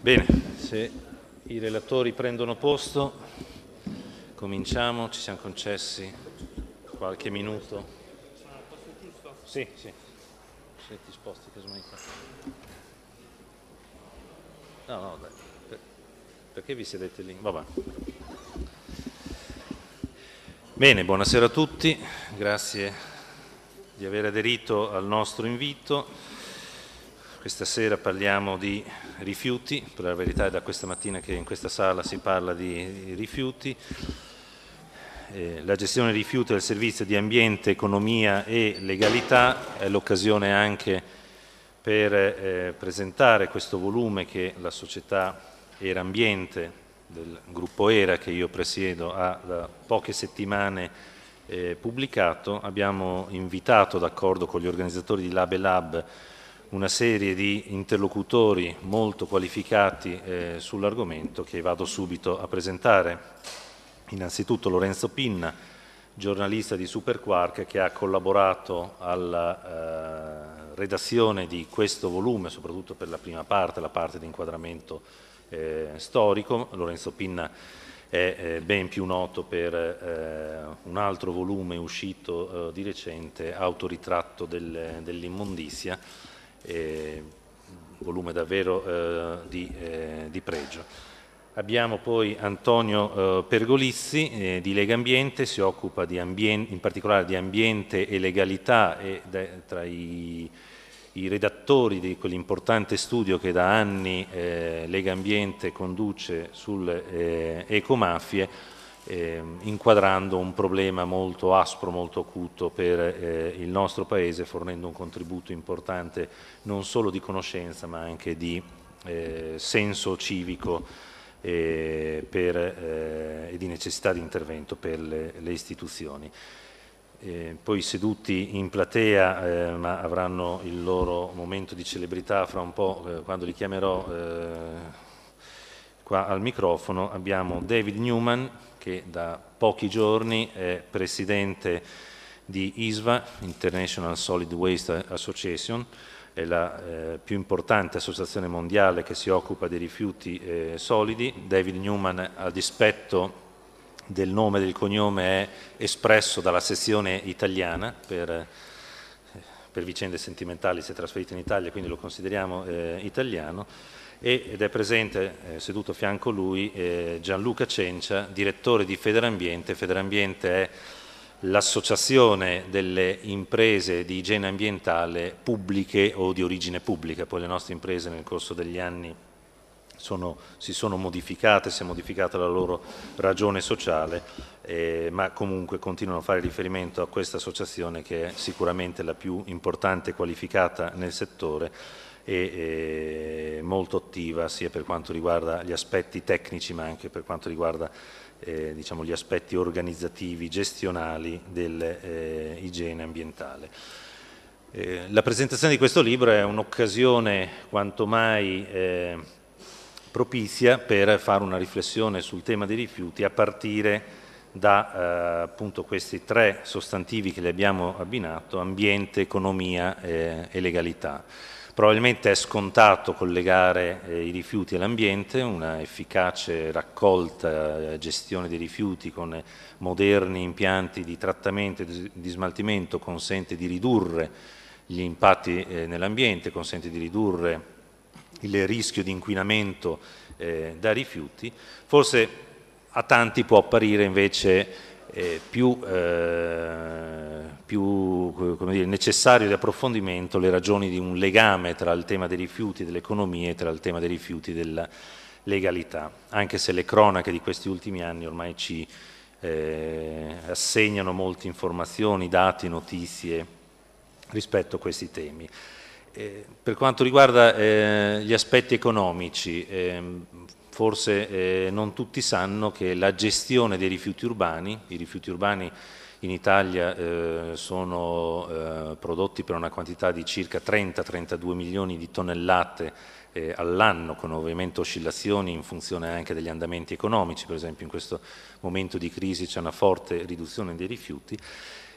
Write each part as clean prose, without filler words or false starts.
Bene, se i relatori prendono posto, cominciamo. Ci siamo concessi qualche minuto. Sì. Se ti sposti, casomai qua. No, dai. Perché vi sedete lì? Vabbè. Bene, buonasera a tutti. Grazie di aver aderito al nostro invito. Questa sera parliamo di rifiuti, per la verità è da questa mattina che in questa sala si parla di rifiuti. La gestione dei rifiuti del servizio di ambiente, economia e legalità è l'occasione anche per presentare questo volume che la società Era Ambiente del gruppo Era, che io presiedo, ha da poche settimane pubblicato. Abbiamo invitato, d'accordo con gli organizzatori di Lab e Lab, una serie di interlocutori molto qualificati sull'argomento che vado subito a presentare. Innanzitutto Lorenzo Pinna, giornalista di Superquark, che ha collaborato alla redazione di questo volume, soprattutto per la prima parte, la parte di inquadramento storico. Lorenzo Pinna è ben più noto per un altro volume uscito di recente, Autoritratto dell'immondizia, volume davvero di pregio. Abbiamo poi Antonio Pergolizzi di Lega Ambiente, si occupa in particolare di ambiente e legalità, e tra i redattori di quell'importante studio che da anni Lega Ambiente conduce sulle ecomafie, inquadrando un problema molto aspro, molto acuto per il nostro Paese, fornendo un contributo importante non solo di conoscenza ma anche di senso civico e di necessità di intervento per le istituzioni. Poi seduti in platea, ma avranno il loro momento di celebrità fra un po', quando li chiamerò qua al microfono, abbiamo David Newman, che da pochi giorni è presidente di ISVA, International Solid Waste Association, è la più importante associazione mondiale che si occupa dei rifiuti solidi. David Newman, a dispetto del nome e del cognome, è espresso dalla sezione italiana, per vicende sentimentali si è trasferito in Italia, quindi lo consideriamo italiano, ed è presente, seduto a fianco a lui, Gianluca Cencia, direttore di Federambiente. Federambiente è l'associazione delle imprese di igiene ambientale pubbliche o di origine pubblica. Poi le nostre imprese nel corso degli anni si sono modificate, si è modificata la loro ragione sociale, ma comunque continuano a fare riferimento a questa associazione, che è sicuramente la più importante e qualificata nel settore e molto attiva sia per quanto riguarda gli aspetti tecnici ma anche per quanto riguarda diciamo, gli aspetti organizzativi, gestionali dell'igiene ambientale. La presentazione di questo libro è un'occasione quanto mai propizia per fare una riflessione sul tema dei rifiuti a partire da appunto questi tre sostantivi che le abbiamo abbinato: ambiente, economia e legalità. Probabilmente è scontato collegare i rifiuti all'ambiente. Una efficace raccolta e gestione dei rifiuti con moderni impianti di trattamento e di smaltimento consente di ridurre gli impatti nell'ambiente, consente di ridurre il rischio di inquinamento da rifiuti. Forse a tanti può apparire invece più come dire, necessario di approfondimento le ragioni di un legame tra il tema dei rifiuti dell'economia e tra il tema dei rifiuti della legalità, anche se le cronache di questi ultimi anni ormai ci assegnano molte informazioni, dati, notizie rispetto a questi temi. Per quanto riguarda gli aspetti economici, forse non tutti sanno che la gestione dei rifiuti urbani, i rifiuti urbani in Italia sono prodotti per una quantità di circa 30-32 milioni di tonnellate all'anno, con ovviamente oscillazioni in funzione anche degli andamenti economici. Per esempio in questo momento di crisi c'è una forte riduzione dei rifiuti,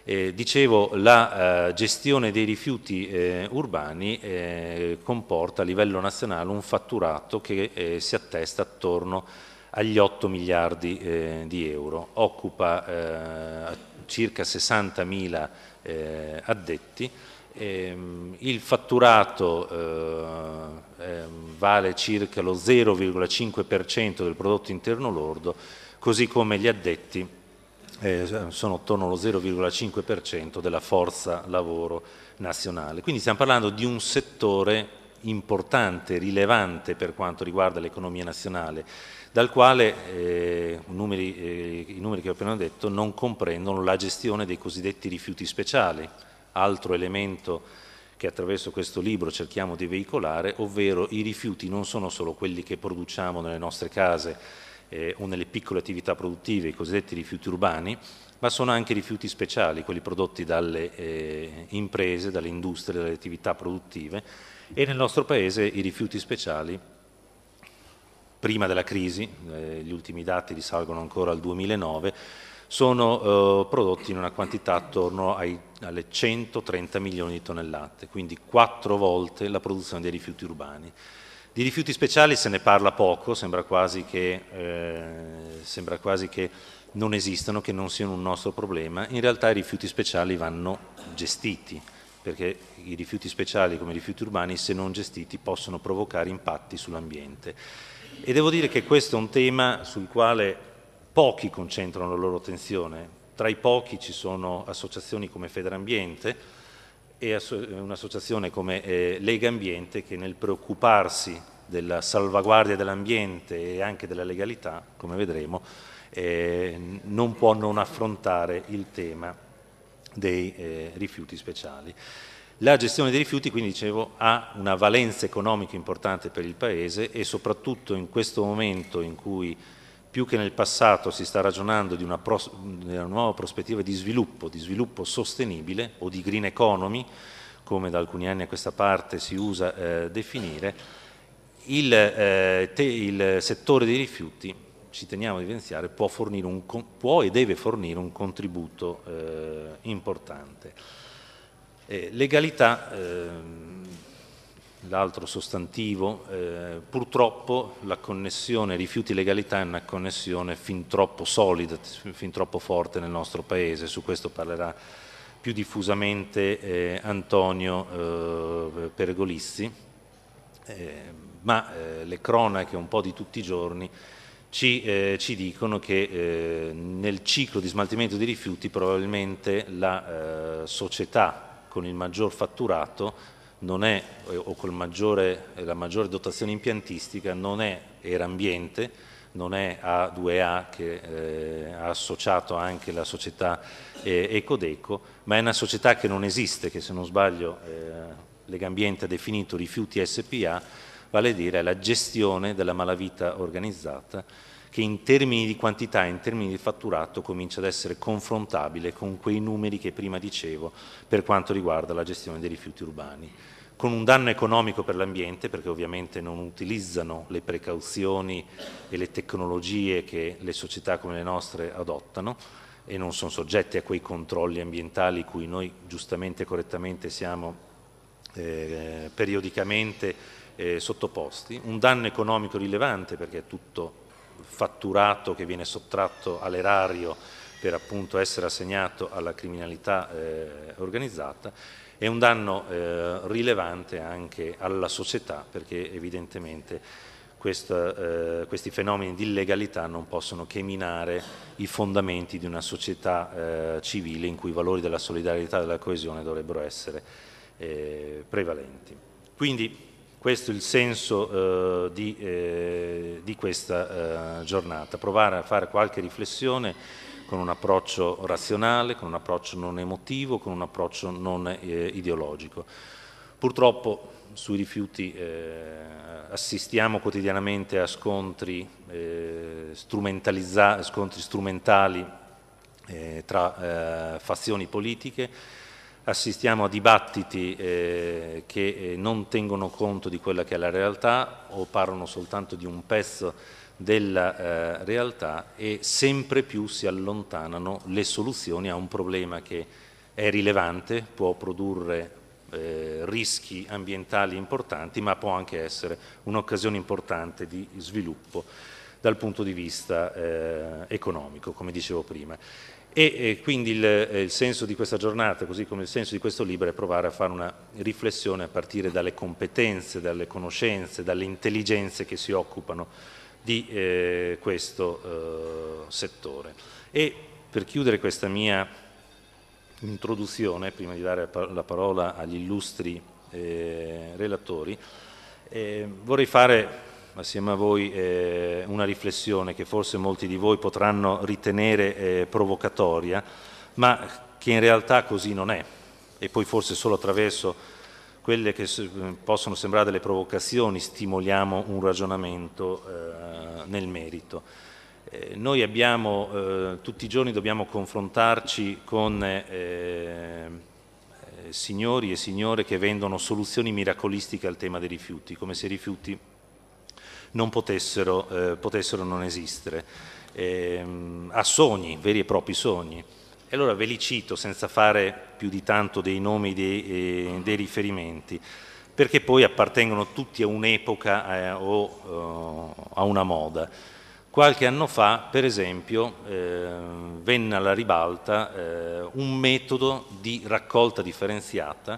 Dicevo, la gestione dei rifiuti urbani comporta a livello nazionale un fatturato che si attesta attorno agli 8 miliardi di euro, occupa circa 60.000 addetti. Il fatturato vale circa lo 0,5% del prodotto interno lordo, così come gli addetti sono attorno allo 0,5% della forza lavoro nazionale. Quindi stiamo parlando di un settore importante, rilevante per quanto riguarda l'economia nazionale, dal quale i numeri che ho appena detto non comprendono la gestione dei cosiddetti rifiuti speciali, altro elemento che attraverso questo libro cerchiamo di veicolare, ovvero i rifiuti non sono solo quelli che produciamo nelle nostre case o nelle piccole attività produttive, i cosiddetti rifiuti urbani, ma sono anche rifiuti speciali, quelli prodotti dalle imprese, dalle industrie, dalle attività produttive, e nel nostro Paese i rifiuti speciali, prima della crisi, gli ultimi dati risalgono ancora al 2009, sono prodotti in una quantità attorno alle 130 milioni di tonnellate, quindi 4 volte la produzione dei rifiuti urbani. Di rifiuti speciali se ne parla poco, sembra quasi che non esistano, che non siano un nostro problema. In realtà i rifiuti speciali vanno gestiti, perché i rifiuti speciali come i rifiuti urbani, se non gestiti, possono provocare impatti sull'ambiente. E devo dire che questo è un tema sul quale pochi concentrano la loro attenzione. Tra i pochi ci sono associazioni come Federambiente e un'associazione come Lega Ambiente, che nel preoccuparsi della salvaguardia dell'ambiente e anche della legalità, come vedremo, non può non affrontare il tema dei rifiuti speciali. La gestione dei rifiuti, quindi dicevo, ha una valenza economica importante per il Paese, e soprattutto in questo momento in cui più che nel passato si sta ragionando di una nuova prospettiva di sviluppo sostenibile o di green economy, come da alcuni anni a questa parte si usa definire, il settore dei rifiuti, ci teniamo a evidenziare, può e deve fornire un contributo importante. Legalità, l'altro sostantivo, purtroppo la connessione rifiuti-legalità è una connessione fin troppo solida, fin troppo forte nel nostro Paese. Su questo parlerà più diffusamente Antonio Pergolizzi, ma le cronache un po' di tutti i giorni ci dicono che nel ciclo di smaltimento di rifiuti probabilmente la società con il maggior fatturato non è, o con la maggiore dotazione impiantistica, non è Erambiente, non è A2A, che ha associato anche la società Ecodeco, ma è una società che non esiste, che se non sbaglio Legambiente ha definito Rifiuti SPA, vale a dire la gestione della malavita organizzata, che in termini di quantità, in termini di fatturato, comincia ad essere confrontabile con quei numeri che prima dicevo per quanto riguarda la gestione dei rifiuti urbani, con un danno economico per l'ambiente, perché ovviamente non utilizzano le precauzioni e le tecnologie che le società come le nostre adottano e non sono soggetti a quei controlli ambientali cui noi giustamente e correttamente siamo periodicamente sottoposti, un danno economico rilevante perché è tutto fatturato che viene sottratto all'erario per appunto essere assegnato alla criminalità organizzata, e un danno rilevante anche alla società, perché evidentemente questi fenomeni di illegalità non possono che minare i fondamenti di una società civile in cui i valori della solidarietà e della coesione dovrebbero essere prevalenti. Quindi questo è il senso di questa giornata, provare a fare qualche riflessione con un approccio razionale, con un approccio non emotivo, con un approccio non ideologico. Purtroppo sui rifiuti assistiamo quotidianamente a scontri strumentali tra fazioni politiche. Assistiamo a dibattiti che non tengono conto di quella che è la realtà o parlano soltanto di un pezzo della realtà, e sempre più si allontanano le soluzioni a un problema che è rilevante, può produrre rischi ambientali importanti, ma può anche essere un'occasione importante di sviluppo dal punto di vista economico, come dicevo prima. E quindi il senso di questa giornata, così come il senso di questo libro, è provare a fare una riflessione a partire dalle competenze, dalle conoscenze, dalle intelligenze che si occupano di questo settore. E per chiudere questa mia introduzione, prima di dare la parola agli illustri relatori, vorrei fare assieme a voi una riflessione che forse molti di voi potranno ritenere provocatoria, ma che in realtà così non è, e poi forse solo attraverso quelle che possono sembrare delle provocazioni stimoliamo un ragionamento nel merito. Noi abbiamo, tutti i giorni dobbiamo confrontarci con signori e signore che vendono soluzioni miracolistiche al tema dei rifiuti, come se i rifiuti non potessero non esistere, a sogni, veri e propri sogni. E allora ve li cito senza fare più di tanto dei nomi dei riferimenti, perché poi appartengono tutti a un'epoca o a una moda. Qualche anno fa, per esempio, venne alla ribalta un metodo di raccolta differenziata,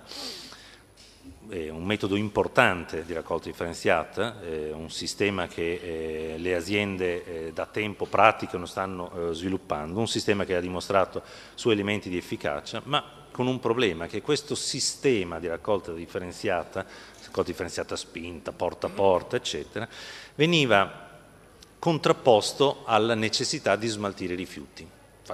un metodo importante di raccolta differenziata, un sistema che le aziende da tempo praticano, stanno sviluppando, un sistema che ha dimostrato suoi elementi di efficacia, ma con un problema, che questo sistema di raccolta differenziata spinta, porta a porta, eccetera, veniva contrapposto alla necessità di smaltire i rifiuti.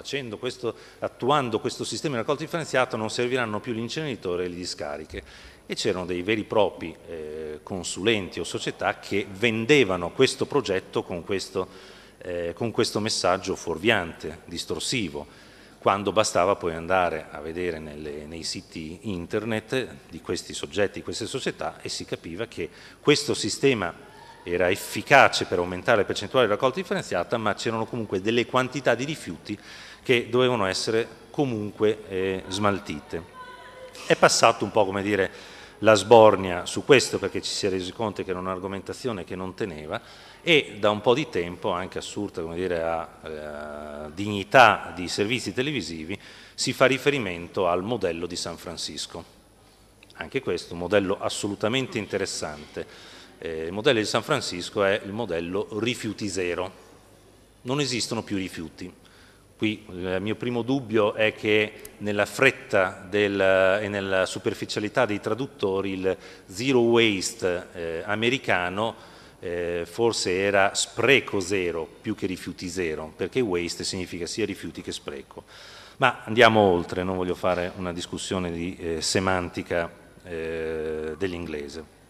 Attuando questo sistema di raccolta differenziata non serviranno più gli inceneritori e le discariche, e c'erano dei veri e propri consulenti o società che vendevano questo progetto con questo messaggio fuorviante, distorsivo, quando bastava poi andare a vedere nei siti internet di questi soggetti, di queste società, e si capiva che questo sistema era efficace per aumentare le percentuali di raccolta differenziata, ma c'erano comunque delle quantità di rifiuti che dovevano essere comunque smaltite. È passato un po', come dire, la sbornia su questo, perché ci si è resi conto che era un'argomentazione che non teneva, e da un po' di tempo, anche assurda, come dire, a dignità di servizi televisivi, si fa riferimento al modello di San Francisco. Anche questo un modello assolutamente interessante. Il modello di San Francisco è il modello rifiuti zero. Non esistono più rifiuti. Qui il mio primo dubbio è che nella fretta e nella superficialità dei traduttori il zero waste americano forse era spreco zero più che rifiuti zero, perché waste significa sia rifiuti che spreco. Ma andiamo oltre, non voglio fare una discussione di semantica dell'inglese.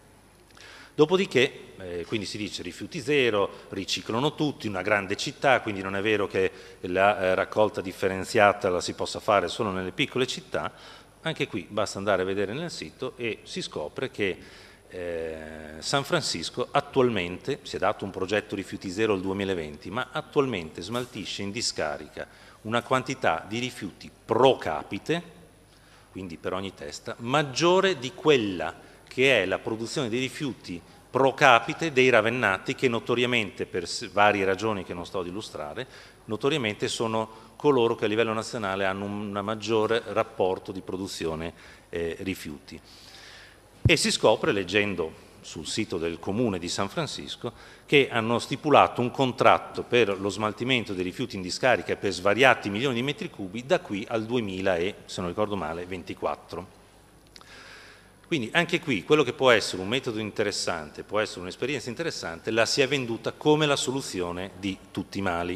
Dopodiché, quindi si dice rifiuti zero, riciclano tutti, una grande città, quindi non è vero che la raccolta differenziata la si possa fare solo nelle piccole città. Anche qui basta andare a vedere nel sito e si scopre che San Francisco attualmente, si è dato un progetto rifiuti zero nel 2020, ma attualmente smaltisce in discarica una quantità di rifiuti pro capite, quindi per ogni testa, maggiore di quella che è la produzione dei rifiuti pro capite dei ravennati, che notoriamente, per varie ragioni che non sto ad illustrare, notoriamente sono coloro che a livello nazionale hanno un maggiore rapporto di produzione rifiuti. E si scopre, leggendo sul sito del comune di San Francisco, che hanno stipulato un contratto per lo smaltimento dei rifiuti in discarica per svariati milioni di metri cubi da qui al 2000 e, se non ricordo male, 24. Quindi anche qui quello che può essere un metodo interessante, può essere un'esperienza interessante, la si è venduta come la soluzione di tutti i mali,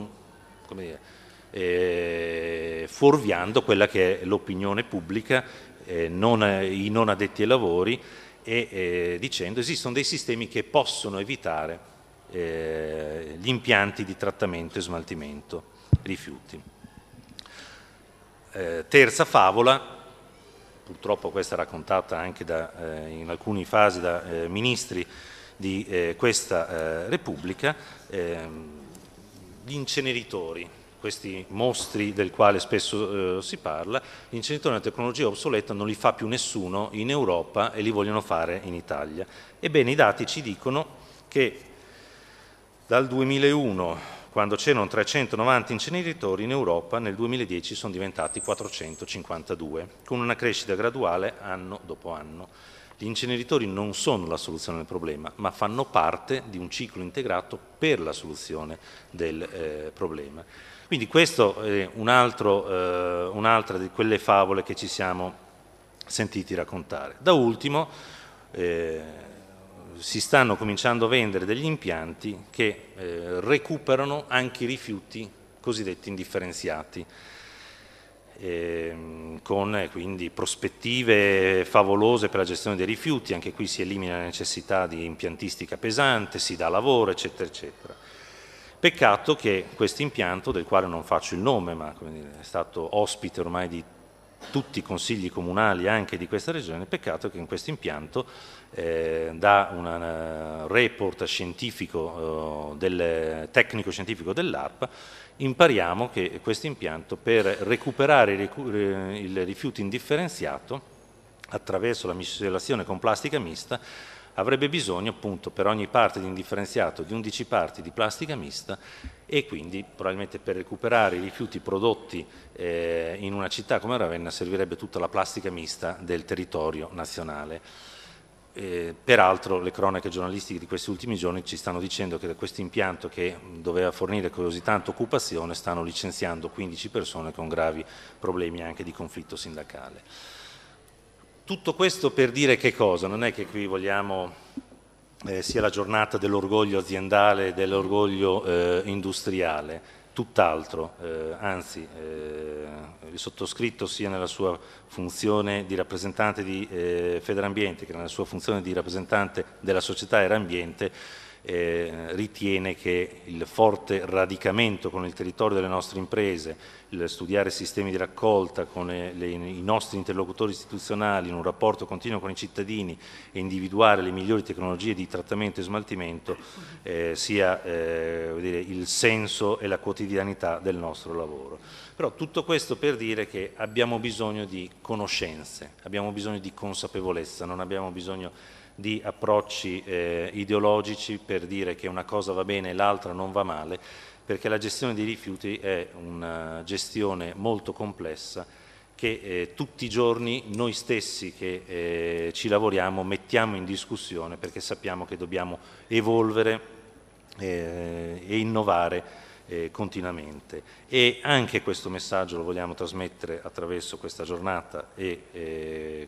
fuorviando quella che è l'opinione pubblica, i non addetti ai lavori, e dicendo esistono dei sistemi che possono evitare gli impianti di trattamento e smaltimento rifiuti. Terza favola. Purtroppo questa è raccontata anche in alcune fasi da ministri di questa Repubblica, gli inceneritori. questi mostri del quale spesso si parla, gli inceneritori a tecnologia obsoleta non li fa più nessuno in Europa e li vogliono fare in Italia. Ebbene, i dati ci dicono che dal 2001, quando c'erano 390 inceneritori in Europa, nel 2010 sono diventati 452, con una crescita graduale anno dopo anno. Gli inceneritori non sono la soluzione del problema, ma fanno parte di un ciclo integrato per la soluzione del problema. Quindi questo è un'altra di quelle favole che ci siamo sentiti raccontare. Da ultimo, si stanno cominciando a vendere degli impianti che recuperano anche i rifiuti cosiddetti indifferenziati, con quindi prospettive favolose per la gestione dei rifiuti. Anche qui si elimina la necessità di impiantistica pesante, si dà lavoro, eccetera, eccetera. Peccato che questo impianto, del quale non faccio il nome, ma è stato ospite ormai di tutti i consigli comunali anche di questa regione, peccato che in questo impianto da un report scientifico tecnico-scientifico dell'ARPA impariamo che questo impianto, per recuperare il rifiuto indifferenziato attraverso la miscelazione con plastica mista, avrebbe bisogno appunto per ogni parte di indifferenziato di 11 parti di plastica mista, e quindi probabilmente per recuperare i rifiuti prodotti in una città come Ravenna servirebbe tutta la plastica mista del territorio nazionale. Peraltro le cronache giornalistiche di questi ultimi giorni ci stanno dicendo che da questo impianto, che doveva fornire così tanta occupazione, stanno licenziando 15 persone con gravi problemi anche di conflitto sindacale. Tutto questo per dire che cosa? Non è che qui vogliamo sia la giornata dell'orgoglio aziendale, dell'orgoglio industriale, tutt'altro, anzi il sottoscritto, sia nella sua funzione di rappresentante di Federambiente che nella sua funzione di rappresentante della società Erambiente, ritiene che il forte radicamento con il territorio delle nostre imprese, il studiare sistemi di raccolta con i nostri interlocutori istituzionali in un rapporto continuo con i cittadini e individuare le migliori tecnologie di trattamento e smaltimento sia il senso e la quotidianità del nostro lavoro. Però tutto questo per dire che abbiamo bisogno di conoscenze, abbiamo bisogno di consapevolezza, non abbiamo bisogno di approcci ideologici per dire che una cosa va bene e l'altra non va male, perché la gestione dei rifiuti è una gestione molto complessa che tutti i giorni noi stessi che ci lavoriamo mettiamo in discussione, perché sappiamo che dobbiamo evolvere e innovare continuamente. E anche questo messaggio lo vogliamo trasmettere attraverso questa giornata e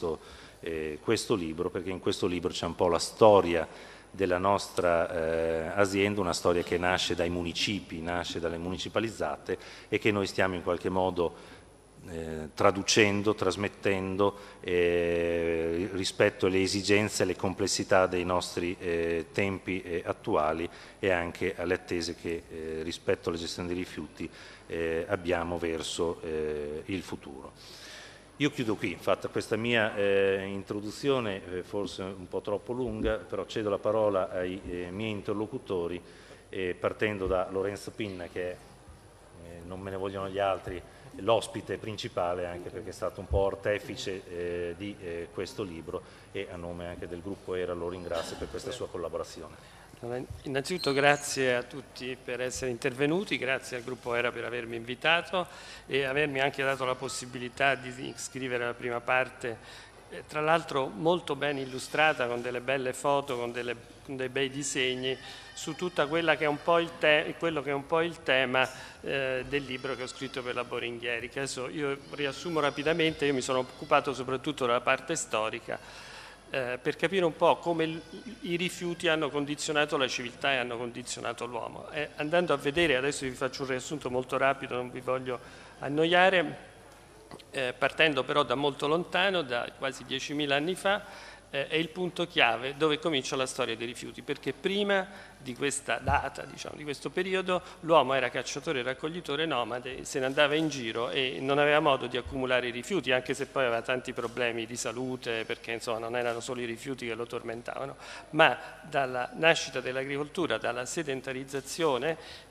questo libro, perché in questo libro c'è un po' la storia della nostra azienda, una storia che nasce dai municipi, nasce dalle municipalizzate e che noi stiamo in qualche modo traducendo, trasmettendo rispetto alle esigenze e alle complessità dei nostri tempi attuali e anche alle attese che rispetto alla gestione dei rifiuti abbiamo verso il futuro. Io chiudo qui, fatta questa mia introduzione, forse un po' troppo lunga, però cedo la parola ai miei interlocutori, partendo da Lorenzo Pinna, che non me ne vogliono gli altri, l'ospite principale, anche perché è stato un po' artefice di questo libro, e a nome anche del gruppo ERA lo ringrazio per questa sua collaborazione. Innanzitutto grazie a tutti per essere intervenuti, grazie al gruppo ERA per avermi invitato e avermi anche dato la possibilità di scrivere la prima parte, tra l'altro molto ben illustrata, con delle belle foto, con dei bei disegni, su tutta quella che è un po' quello che è un po' il tema del libro che ho scritto per la Boringhieri. Che adesso io riassumo rapidamente. Io mi sono occupato soprattutto della parte storica, per capire un po' come i rifiuti hanno condizionato la civiltà e hanno condizionato l'uomo. Andando a vedere, adesso vi faccio un riassunto molto rapido, non vi voglio annoiare, partendo però da molto lontano, da quasi 10.000 anni fa, è il punto chiave dove comincia la storia dei rifiuti, perché prima di questa data, diciamo, di questo periodo, l'uomo era cacciatore e raccoglitore nomade, se ne andava in giro e non aveva modo di accumulare i rifiuti, anche se poi aveva tanti problemi di salute, perché insomma non erano solo i rifiuti che lo tormentavano, ma dalla nascita dell'agricoltura, dalla sedentarizzazione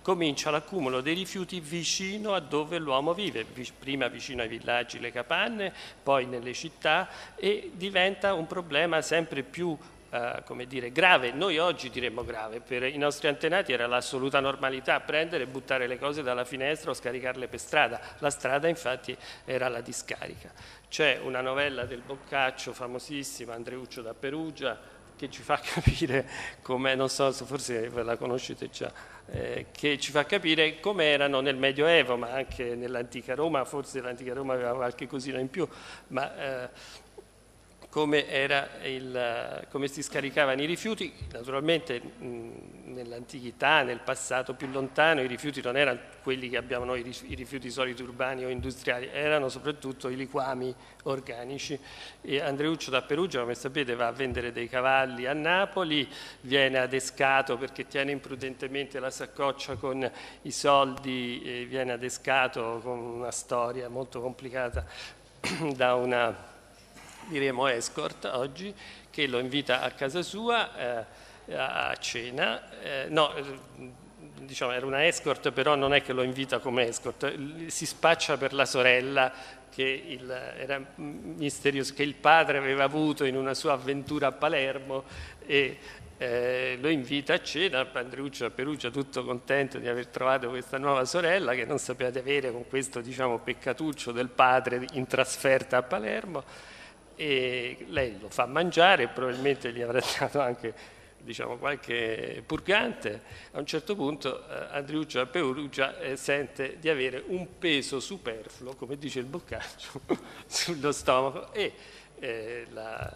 comincia l'accumulo dei rifiuti vicino a dove l'uomo vive, prima vicino ai villaggi, le capanne, poi nelle città, e diventa un problema sempre più come dire, grave. Noi oggi diremmo grave, per i nostri antenati era l'assoluta normalità prendere e buttare le cose dalla finestra o scaricarle per strada. La strada infatti era la discarica. C'è una novella del Boccaccio famosissima, Andreuccio da Perugia, che ci fa capire come, non so se forse ve la conoscete già, che ci fa capire come erano nel Medioevo, ma anche nell'antica Roma, forse l'antica Roma aveva qualche cosina in più, ma come si scaricavano i rifiuti. Naturalmente nell'antichità, nel passato più lontano, i rifiuti non erano quelli che abbiamo noi, i rifiuti solidi urbani o industriali, erano soprattutto i liquami organici. E Andreuccio da Perugia, come sapete, va a vendere dei cavalli a Napoli, viene adescato perché tiene imprudentemente la saccoccia con i soldi, viene adescato con una storia molto complicata da una, diremo, escort oggi, che lo invita a casa sua a cena. Diciamo era una escort, però non è che lo invita come escort, si spaccia per la sorella che era misterioso, che il padre aveva avuto in una sua avventura a Palermo, e lo invita a cena. Andreuccio a Perugia, tutto contento di aver trovato questa nuova sorella che non sapeva di avere, con questo, diciamo, peccatuccio del padre in trasferta a Palermo, e lei lo fa mangiare, probabilmente gli avrà dato anche, diciamo, qualche purgante. A un certo punto Andreuccio da Perugia sente di avere un peso superfluo, come dice il Boccaccio, sullo stomaco, e la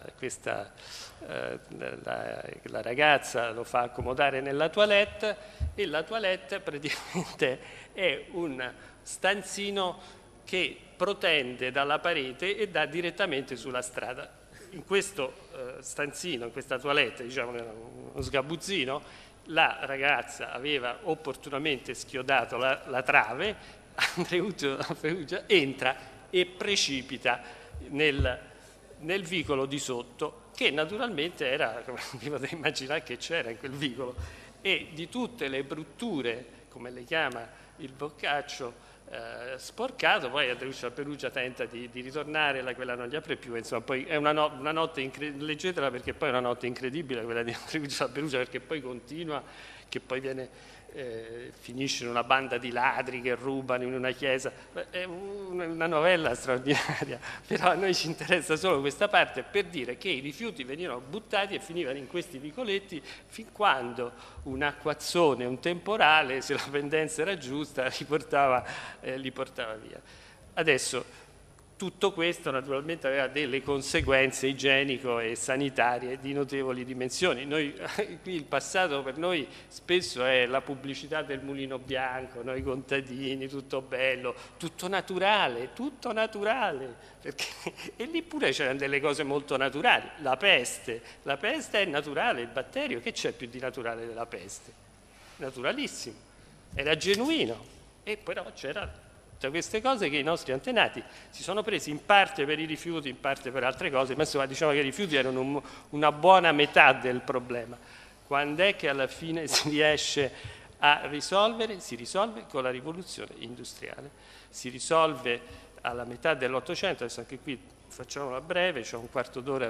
ragazza lo fa accomodare nella toilette, e la toilette praticamente è un stanzino che protende dalla parete e dà direttamente sulla strada. In questo stanzino, in questa toilette, diciamo uno sgabuzzino, la ragazza aveva opportunamente schiodato la trave. Andreuccio da Perugia entra e precipita nel vicolo di sotto, che naturalmente era, come vi potete immaginare che c'era in quel vicolo, e di tutte le brutture, come le chiama il Boccaccio, sporcato. Poi Andreuccio da Perugia tenta di ritornare, quella non gli apre più, insomma. Poi è una notte leggetela, perché poi è una notte incredibile quella di Andreuccio da Perugia, perché poi continua, che poi finisce in una banda di ladri che rubano in una chiesa. È una novella straordinaria, però a noi ci interessa solo questa parte, per dire che i rifiuti venivano buttati e finivano in questi vicoletti fin quando un acquazzone, un temporale, se la pendenza era giusta, li portava via. Adesso tutto questo naturalmente aveva delle conseguenze igienico e sanitarie di notevoli dimensioni. Qui il passato per noi spesso è la pubblicità del mulino bianco, noi contadini, tutto bello, tutto naturale, perché, e lì pure c'erano delle cose molto naturali. La peste è naturale, il batterio, che c'è più di naturale della peste? Naturalissimo, era genuino, e però c'era tutte queste cose che i nostri antenati si sono presi in parte per i rifiuti, in parte per altre cose, ma insomma diciamo che i rifiuti erano una buona metà del problema. Quando è che alla fine si riesce a risolvere? Si risolve con la rivoluzione industriale, si risolve alla metà dell'Ottocento, adesso anche qui facciamola breve, c'è un quarto d'ora,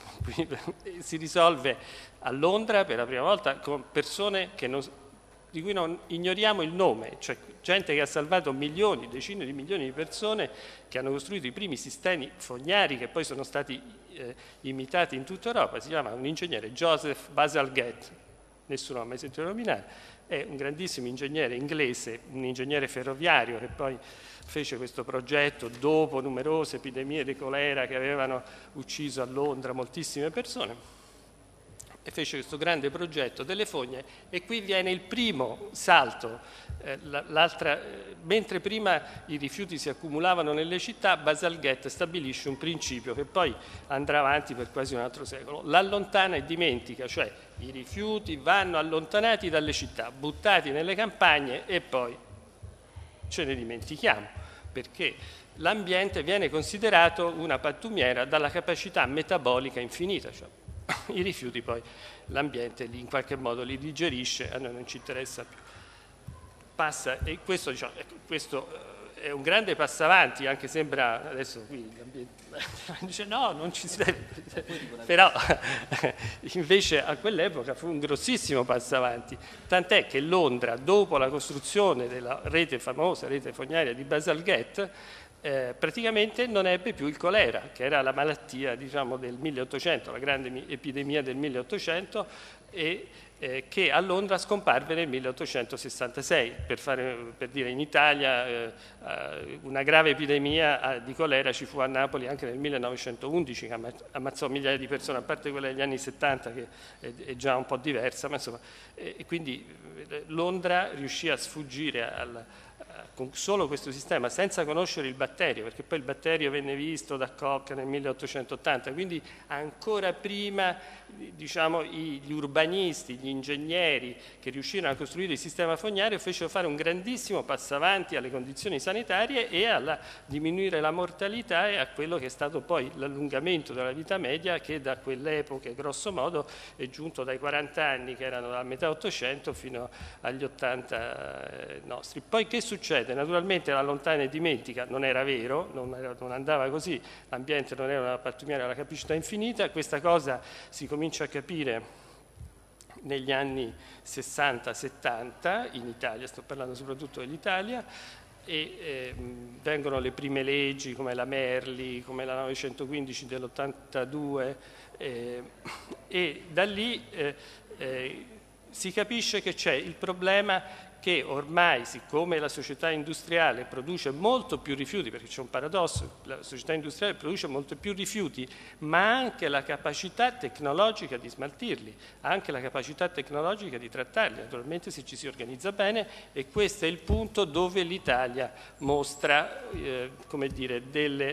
si risolve a Londra per la prima volta con persone di cui non ignoriamo il nome, cioè gente che ha salvato milioni, decine di milioni di persone, che hanno costruito i primi sistemi fognari che poi sono stati imitati in tutta Europa. Si chiama un ingegnere, Joseph Bazalgette, nessuno ha mai sentito nominare, è un grandissimo ingegnere inglese, un ingegnere ferroviario, che poi fece questo progetto dopo numerose epidemie di colera che avevano ucciso a Londra moltissime persone, e fece questo grande progetto delle fogne. E qui viene il primo salto. Mentre prima i rifiuti si accumulavano nelle città, Bazalgette stabilisce un principio che poi andrà avanti per quasi un altro secolo: l'allontana e dimentica, cioè i rifiuti vanno allontanati dalle città, buttati nelle campagne, e poi ce ne dimentichiamo, perché l'ambiente viene considerato una pattumiera dalla capacità metabolica infinita, cioè i rifiuti poi l'ambiente in qualche modo li digerisce, a noi non ci interessa più. passa, e questo, diciamo, questo è un grande passo avanti, anche sembra, adesso qui dice no, non ci si deve, però invece a quell'epoca fu un grossissimo passo avanti, tant'è che Londra, dopo la costruzione della rete famosa, rete fognaria di Bazalgette, praticamente non ebbe più il colera, che era la malattia, diciamo, del 1800, la grande epidemia del 1800, e che a Londra scomparve nel 1866. Per dire, in Italia una grave epidemia di colera ci fu a Napoli anche nel 1911, che ammazzò migliaia di persone, a parte quella degli anni 70 che è già un po' diversa, ma insomma, e quindi Londra riuscì a sfuggire con solo questo sistema, senza conoscere il batterio, perché poi il batterio venne visto da Koch nel 1880, quindi ancora prima, diciamo, gli urbanisti, gli ingegneri che riuscirono a costruire il sistema fognario fecero fare un grandissimo passo avanti alle condizioni sanitarie e a diminuire la mortalità e a quello che è stato poi l'allungamento della vita media, che da quell'epoca, grosso modo, è giunto dai 40 anni, che erano dalla metà 800, fino agli 80 nostri. Poi che succede? Naturalmente la lontana e dimentica, non era vero, non andava così, l'ambiente non era una pattumiera alla capacità infinita, questa cosa si comincia a capire negli anni 60-70 in Italia, sto parlando soprattutto dell'Italia, e vengono le prime leggi come la Merli, come la 915 dell'82, e da lì si capisce che c'è il problema che ormai, siccome la società industriale produce molto più rifiuti, perché c'è un paradosso, la società industriale produce molto più rifiuti, ma anche la capacità tecnologica di smaltirli, anche la capacità tecnologica di trattarli, naturalmente se ci si organizza bene, e questo è il punto dove l'Italia mostra come dire,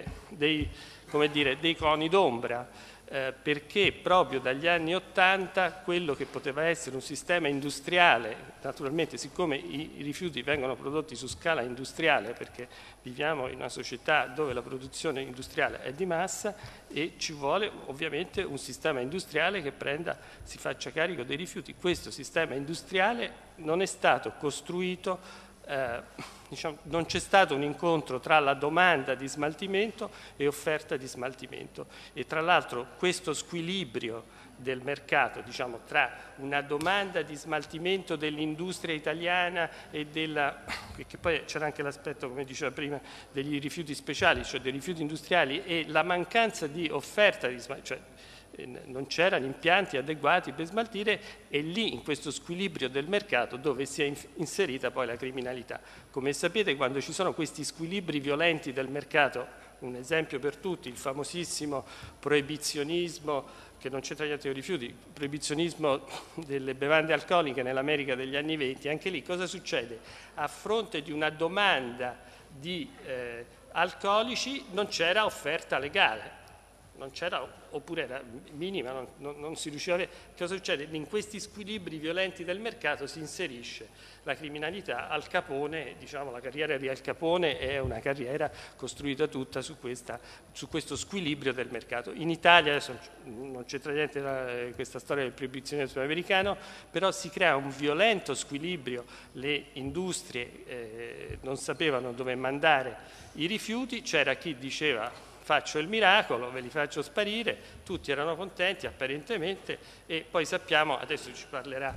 dei coni d'ombra. Perché proprio dagli anni '80 quello che poteva essere un sistema industriale, naturalmente siccome i rifiuti vengono prodotti su scala industriale, perché viviamo in una società dove la produzione industriale è di massa e ci vuole ovviamente un sistema industriale che si faccia carico dei rifiuti. Questo sistema industriale non è stato costruito, diciamo, non c'è stato un incontro tra la domanda di smaltimento e offerta di smaltimento, e tra l'altro questo squilibrio del mercato, diciamo, tra una domanda di smaltimento dell'industria italiana e perché poi c'era anche l'aspetto, come diceva prima, degli rifiuti speciali, cioè dei rifiuti industriali, e la mancanza di offerta di smaltimento, cioè non c'erano impianti adeguati per smaltire, e lì in questo squilibrio del mercato dove si è inserita poi la criminalità. Come sapete, quando ci sono questi squilibri violenti del mercato, un esempio per tutti, il famosissimo proibizionismo, che non c'entra niente con i rifiuti, il proibizionismo delle bevande alcoliche nell'America degli anni '20, anche lì cosa succede? A fronte di una domanda di alcolici non c'era offerta legale, non c'era, oppure era minima, non si riusciva a avere. Cosa succede? In questi squilibri violenti del mercato si inserisce la criminalità. Al Capone, diciamo, la carriera di Al Capone è una carriera costruita tutta su questo squilibrio del mercato. In Italia, adesso non c'entra niente questa storia del proibizionismo americano, però si crea un violento squilibrio, le industrie non sapevano dove mandare i rifiuti, c'era chi diceva faccio il miracolo, ve li faccio sparire, tutti erano contenti apparentemente, e poi sappiamo, adesso ci parlerà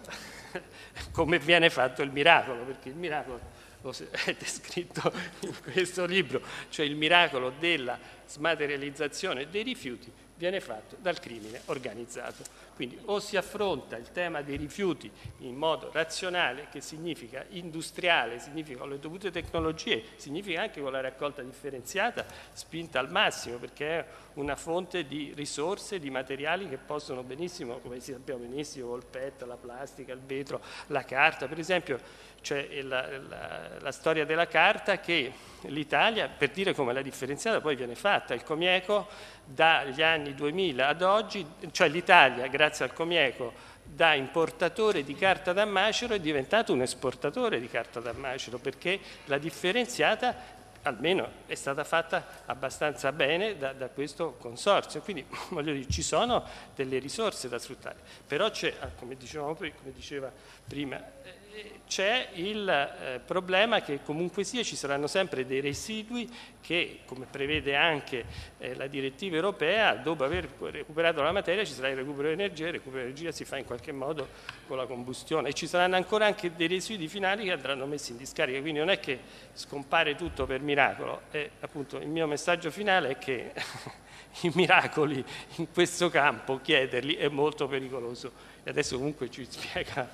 come viene fatto il miracolo, perché il miracolo è descritto in questo libro, cioè il miracolo della smaterializzazione dei rifiuti viene fatto dal crimine organizzato. Quindi o si affronta il tema dei rifiuti in modo razionale, che significa industriale, significa con le dovute tecnologie, significa anche con la raccolta differenziata spinta al massimo, perché è una fonte di risorse, di materiali che possono benissimo, come sappiamo benissimo, il PET, la plastica, il vetro, la carta. Per esempio c'è la storia della carta, che l'Italia, per dire come la differenziata poi viene fatta, il Comieco dagli anni 2000 ad oggi, cioè l'Italia grazie al Comieco da importatore di carta da macero è diventato un esportatore di carta da macero, perché la differenziata almeno è stata fatta abbastanza bene da questo consorzio. Quindi voglio dire, ci sono delle risorse da sfruttare, però c'è, come diceva prima, c'è il problema che comunque sia ci saranno sempre dei residui che, come prevede anche la direttiva europea, dopo aver recuperato la materia ci sarà il recupero di energia, il recupero di energia si fa in qualche modo con la combustione e ci saranno ancora anche dei residui finali che andranno messi in discarica, quindi non è che scompare tutto per miracolo, e appunto il mio messaggio finale è che i miracoli in questo campo, chiederli è molto pericoloso. E adesso comunque ci spiega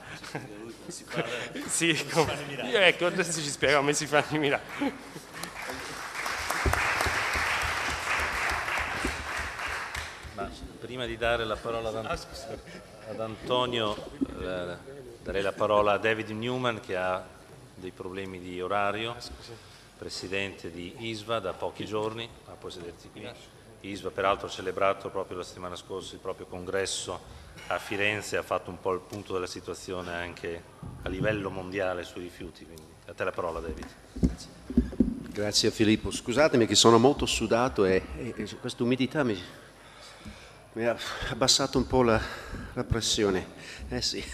ecco, adesso ci spiega come si fanno i miracoli. Ma prima di dare la parola ad Antonio, darei la parola a David Newman che ha dei problemi di orario, presidente di ISVA da pochi giorni, ma puoi sederti qui. ISVA peraltro ha celebrato proprio la settimana scorsa il proprio congresso a Firenze, ha fatto un po' il punto della situazione anche a livello mondiale sui rifiuti, quindi a te la parola David. Grazie Filippo, scusatemi che sono molto sudato e questa umidità mi ha abbassato un po' la pressione. Sì.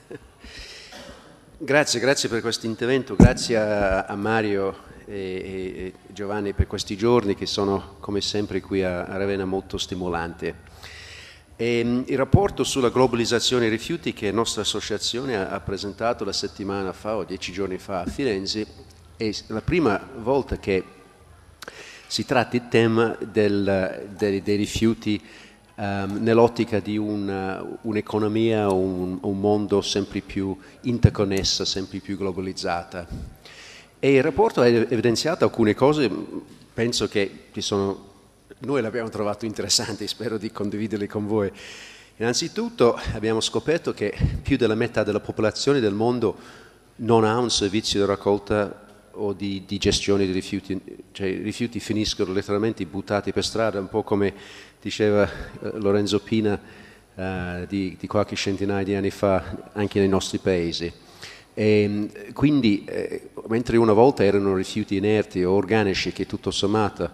Grazie per questo intervento, grazie a Mario e Giovanni per questi giorni che sono come sempre qui a Ravenna molto stimolante. Il rapporto sulla globalizzazione dei rifiuti che la nostra associazione ha presentato la settimana fa o 10 giorni fa a Firenze è la prima volta che si tratta il tema dei rifiuti nell'ottica di un'economia, un mondo sempre più interconnessa, sempre più globalizzata. E il rapporto ha evidenziato alcune cose, penso che noi l'abbiamo trovato interessante, spero di condividerle con voi. Innanzitutto abbiamo scoperto che più della metà della popolazione del mondo non ha un servizio di raccolta o di gestione dei rifiuti, cioè i rifiuti finiscono letteralmente buttati per strada, un po' come diceva Lorenzo Pina di qualche centinaia di anni fa anche nei nostri paesi. E quindi mentre una volta erano rifiuti inerti o organici che tutto sommato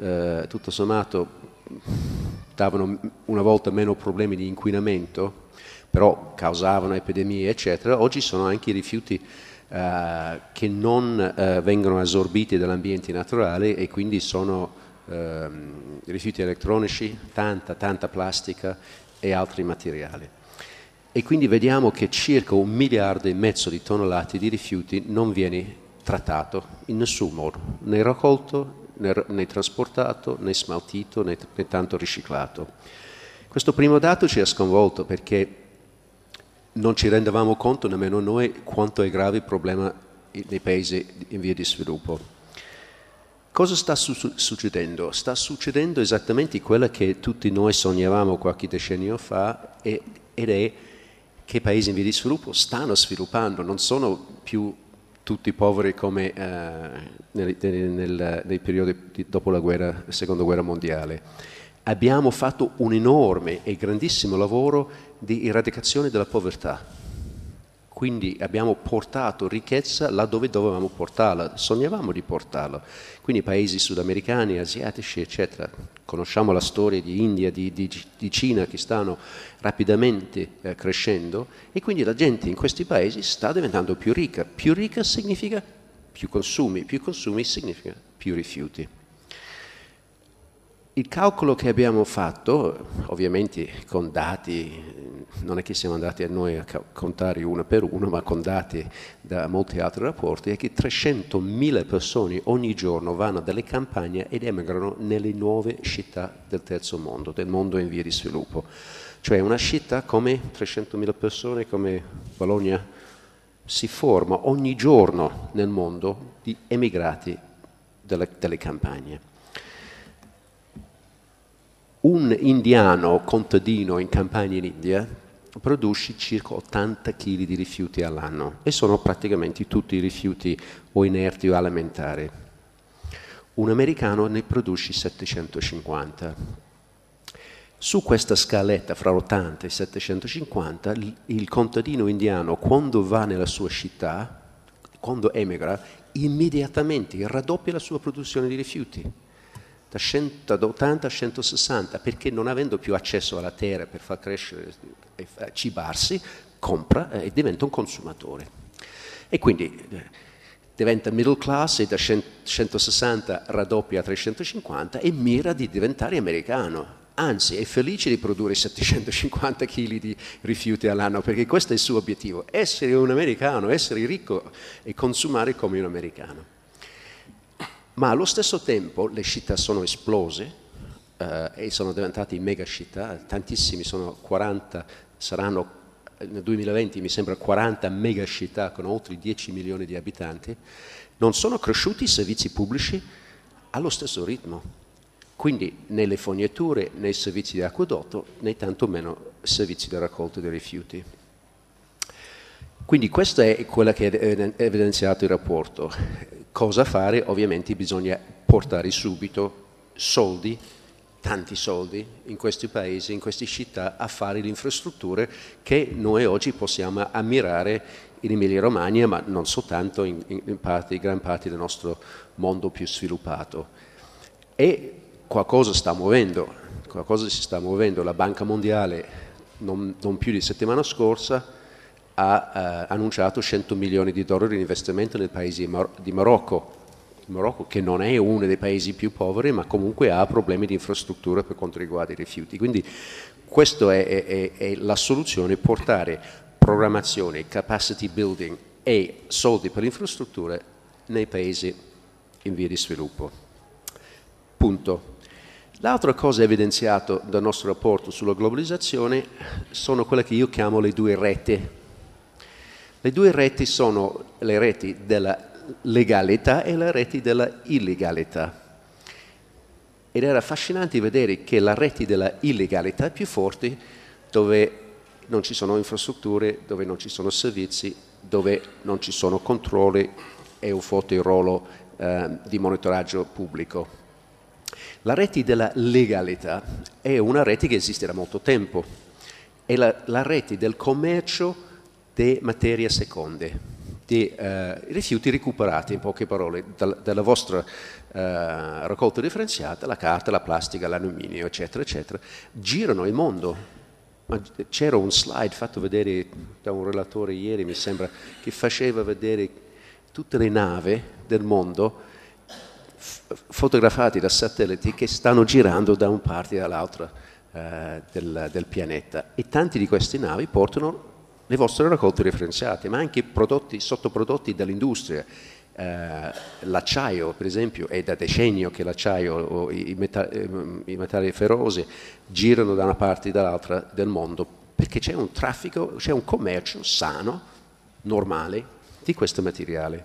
davano una volta meno problemi di inquinamento, però causavano epidemie eccetera, oggi sono anche i rifiuti che non vengono assorbiti dall'ambiente naturale e quindi sono rifiuti elettronici, tanta plastica e altri materiali. E quindi vediamo che circa 1,5 miliardi di tonnellate di rifiuti non viene trattato in nessun modo, né raccolto, né trasportato, né smaltito, né tanto riciclato. Questo primo dato ci ha sconvolto perché non ci rendevamo conto nemmeno noi quanto è grave il problema nei paesi in via di sviluppo. Cosa sta succedendo? Sta succedendo esattamente quello che tutti noi sognavamo qualche decennio fa ed è che i paesi in via di sviluppo stanno sviluppando, non sono più tutti poveri come nei periodi dopo la seconda guerra mondiale. Abbiamo fatto un enorme e grandissimo lavoro di eradicazione della povertà. Quindi abbiamo portato ricchezza là dove dovevamo portarla, sognavamo di portarla. Quindi paesi sudamericani, asiatici, eccetera. Conosciamo la storia di India, di Cina che stanno rapidamente crescendo e quindi la gente in questi paesi sta diventando più ricca. Più ricca significa più consumi significa più rifiuti. Il calcolo che abbiamo fatto, ovviamente con dati, non è che siamo andati a noi a contare uno per uno, ma con dati da molti altri rapporti, è che 300.000 persone ogni giorno vanno dalle campagne ed emigrano nelle nuove città del terzo mondo, del mondo in via di sviluppo. Cioè una città come 300.000 persone, come Bologna, si forma ogni giorno nel mondo di emigrati delle campagne. Un indiano contadino in campagna in India produce circa 80 kg di rifiuti all'anno e sono praticamente tutti rifiuti o inerti o alimentari. Un americano ne produce 750. Su questa scaletta fra 80 e 750 il contadino indiano quando va nella sua città, quando emigra, immediatamente raddoppia la sua produzione di rifiuti. Da 80 a 160, perché non avendo più accesso alla terra per far crescere e cibarsi, compra e diventa un consumatore. E quindi diventa middle class e da 160 raddoppia a 350 e mira di diventare americano. Anzi, è felice di produrre 750 kg di rifiuti all'anno, perché questo è il suo obiettivo, essere un americano, essere ricco e consumare come un americano. Ma allo stesso tempo le città sono esplose e sono diventate mega città, tantissimi, sono 40, saranno nel 2020 mi sembra 40 mega città con oltre 10 milioni di abitanti, non sono cresciuti i servizi pubblici allo stesso ritmo. Quindi né le fognature, né i servizi di acquedotto, né tantomeno servizi di raccolta dei rifiuti. Quindi questa è quella che è evidenziato il rapporto. Cosa fare? Ovviamente bisogna portare subito soldi, tanti soldi, in questi paesi, in queste città, a fare le infrastrutture che noi oggi possiamo ammirare in Emilia-Romagna, ma non soltanto in gran parte del nostro mondo più sviluppato. E qualcosa si sta muovendo. La Banca Mondiale non più di settimana scorsa ha annunciato 100 milioni di dollari di investimento nel paese di Marocco. Il Marocco, che non è uno dei paesi più poveri, ma comunque ha problemi di infrastruttura per quanto riguarda i rifiuti. Quindi questa è la soluzione: portare programmazione, capacity building e soldi per l'infrastruttura nei paesi in via di sviluppo. Punto. L'altra cosa evidenziata dal nostro rapporto sulla globalizzazione sono quelle che io chiamo le due reti. Le due reti sono le reti della legalità e le reti della illegalità. Ed era affascinante vedere che la rete della illegalità è più forte dove non ci sono infrastrutture, dove non ci sono servizi, dove non ci sono controlli e un forte ruolo di monitoraggio pubblico. La rete della legalità è una rete che esiste da molto tempo, è la rete del commercio di materie seconde, di rifiuti recuperati, in poche parole, dalla vostra raccolta differenziata, la carta, la plastica, l'alluminio, eccetera, eccetera, girano il mondo. C'era un slide fatto vedere da un relatore ieri, mi sembra, che faceva vedere tutte le navi del mondo fotografati da satelliti che stanno girando da una parte all'altra del pianeta, e tanti di queste navi portano le vostre raccolte differenziate, ma anche sottoprodotti dall'industria. L'acciaio, per esempio, è da decenni che l'acciaio o i metalli ferrosi girano da una parte e dall'altra del mondo, perché c'è un traffico, c'è un commercio sano, normale, di questo materiale.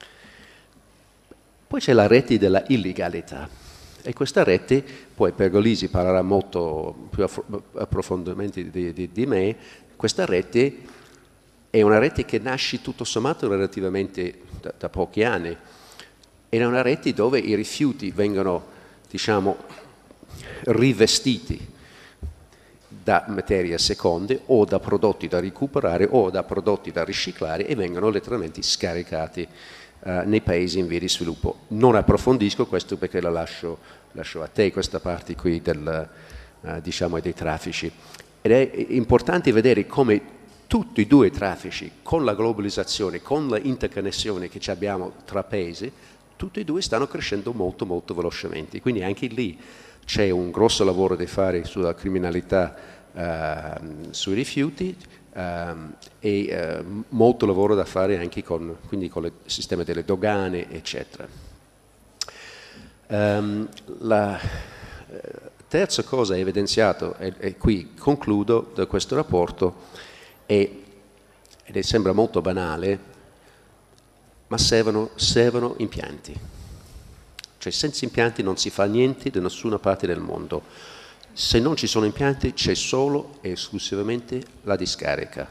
Poi c'è la rete della illegalità, e questa rete, poi Pergolesi parlerà molto più approfondimenti di me. Questa rete è una rete che nasce tutto sommato relativamente da pochi anni, ed è una rete dove i rifiuti vengono, diciamo, rivestiti da materie seconde o da prodotti da recuperare o da prodotti da riciclare e vengono letteralmente scaricati nei paesi in via di sviluppo. Non approfondisco questo perché la lascio a te, questa parte qui diciamo, dei traffici. Ed è importante vedere come tutti e due i traffici, con la globalizzazione, con l'interconnessione che abbiamo tra paesi, tutti e due stanno crescendo molto molto velocemente. Quindi anche lì c'è un grosso lavoro da fare sulla criminalità, sui rifiuti, e molto lavoro da fare anche con il sistema delle dogane, eccetera. La terza cosa evidenziata, e qui concludo da questo rapporto, ed sembra molto banale, ma servono impianti. Cioè senza impianti non si fa niente da nessuna parte del mondo. Se non ci sono impianti c'è solo e esclusivamente la discarica.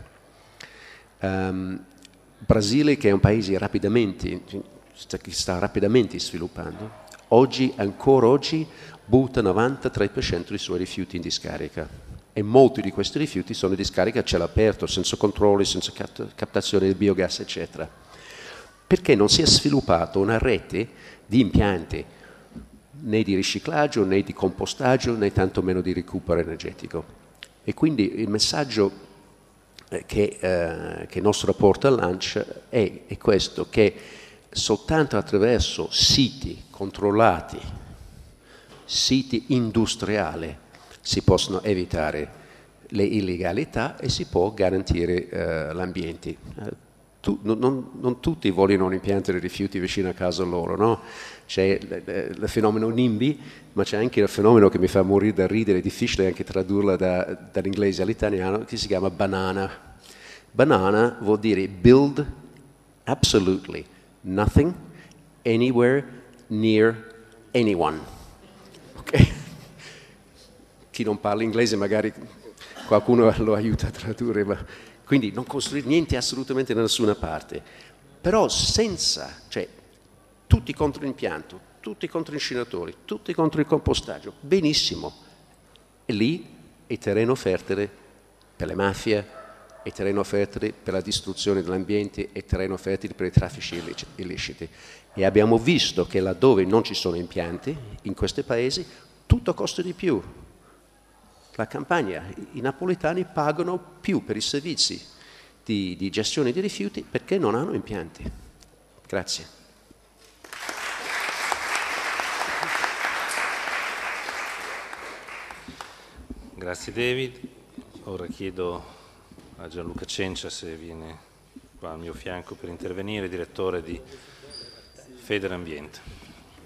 Brasile, che è un paese che sta rapidamente sviluppando, ancora oggi butta 93% dei suoi rifiuti in discarica, e molti di questi rifiuti sono in discarica a cielo aperto, senza controlli, senza captazione del biogas, eccetera. Perché non si è sviluppato una rete di impianti, né di riciclaggio, né di compostaggio, né tantomeno di recupero energetico. E quindi il messaggio che il nostro rapporto al Lunch è questo, che soltanto attraverso siti controllati, siti industriali, si possono evitare le illegalità e si può garantire l'ambiente. Non tutti vogliono un impianto di rifiuti vicino a casa loro, no? C'è il fenomeno NIMBY, ma c'è anche il fenomeno che mi fa morire da ridere, è difficile anche tradurla dall'inglese all'italiano, che si chiama banana. Banana vuol dire build absolutely nothing, anywhere, near anyone. Ok? Chi non parla inglese magari qualcuno lo aiuta a tradurre, ma quindi non costruire niente assolutamente da nessuna parte. Però senza, cioè tutti contro l'impianto, tutti contro gli inceneritori, tutti contro il compostaggio, benissimo. E lì è terreno fertile per le mafie, è terreno fertile per la distruzione dell'ambiente, è terreno fertile per i traffici illeciti. E abbiamo visto che laddove non ci sono impianti, in questi paesi, tutto costa di più. La Campania, i napoletani pagano più per i servizi di gestione dei rifiuti perché non hanno impianti. Grazie. Grazie David. Ora chiedo a Gianluca Cencia se viene qua al mio fianco per intervenire, direttore di Federambiente.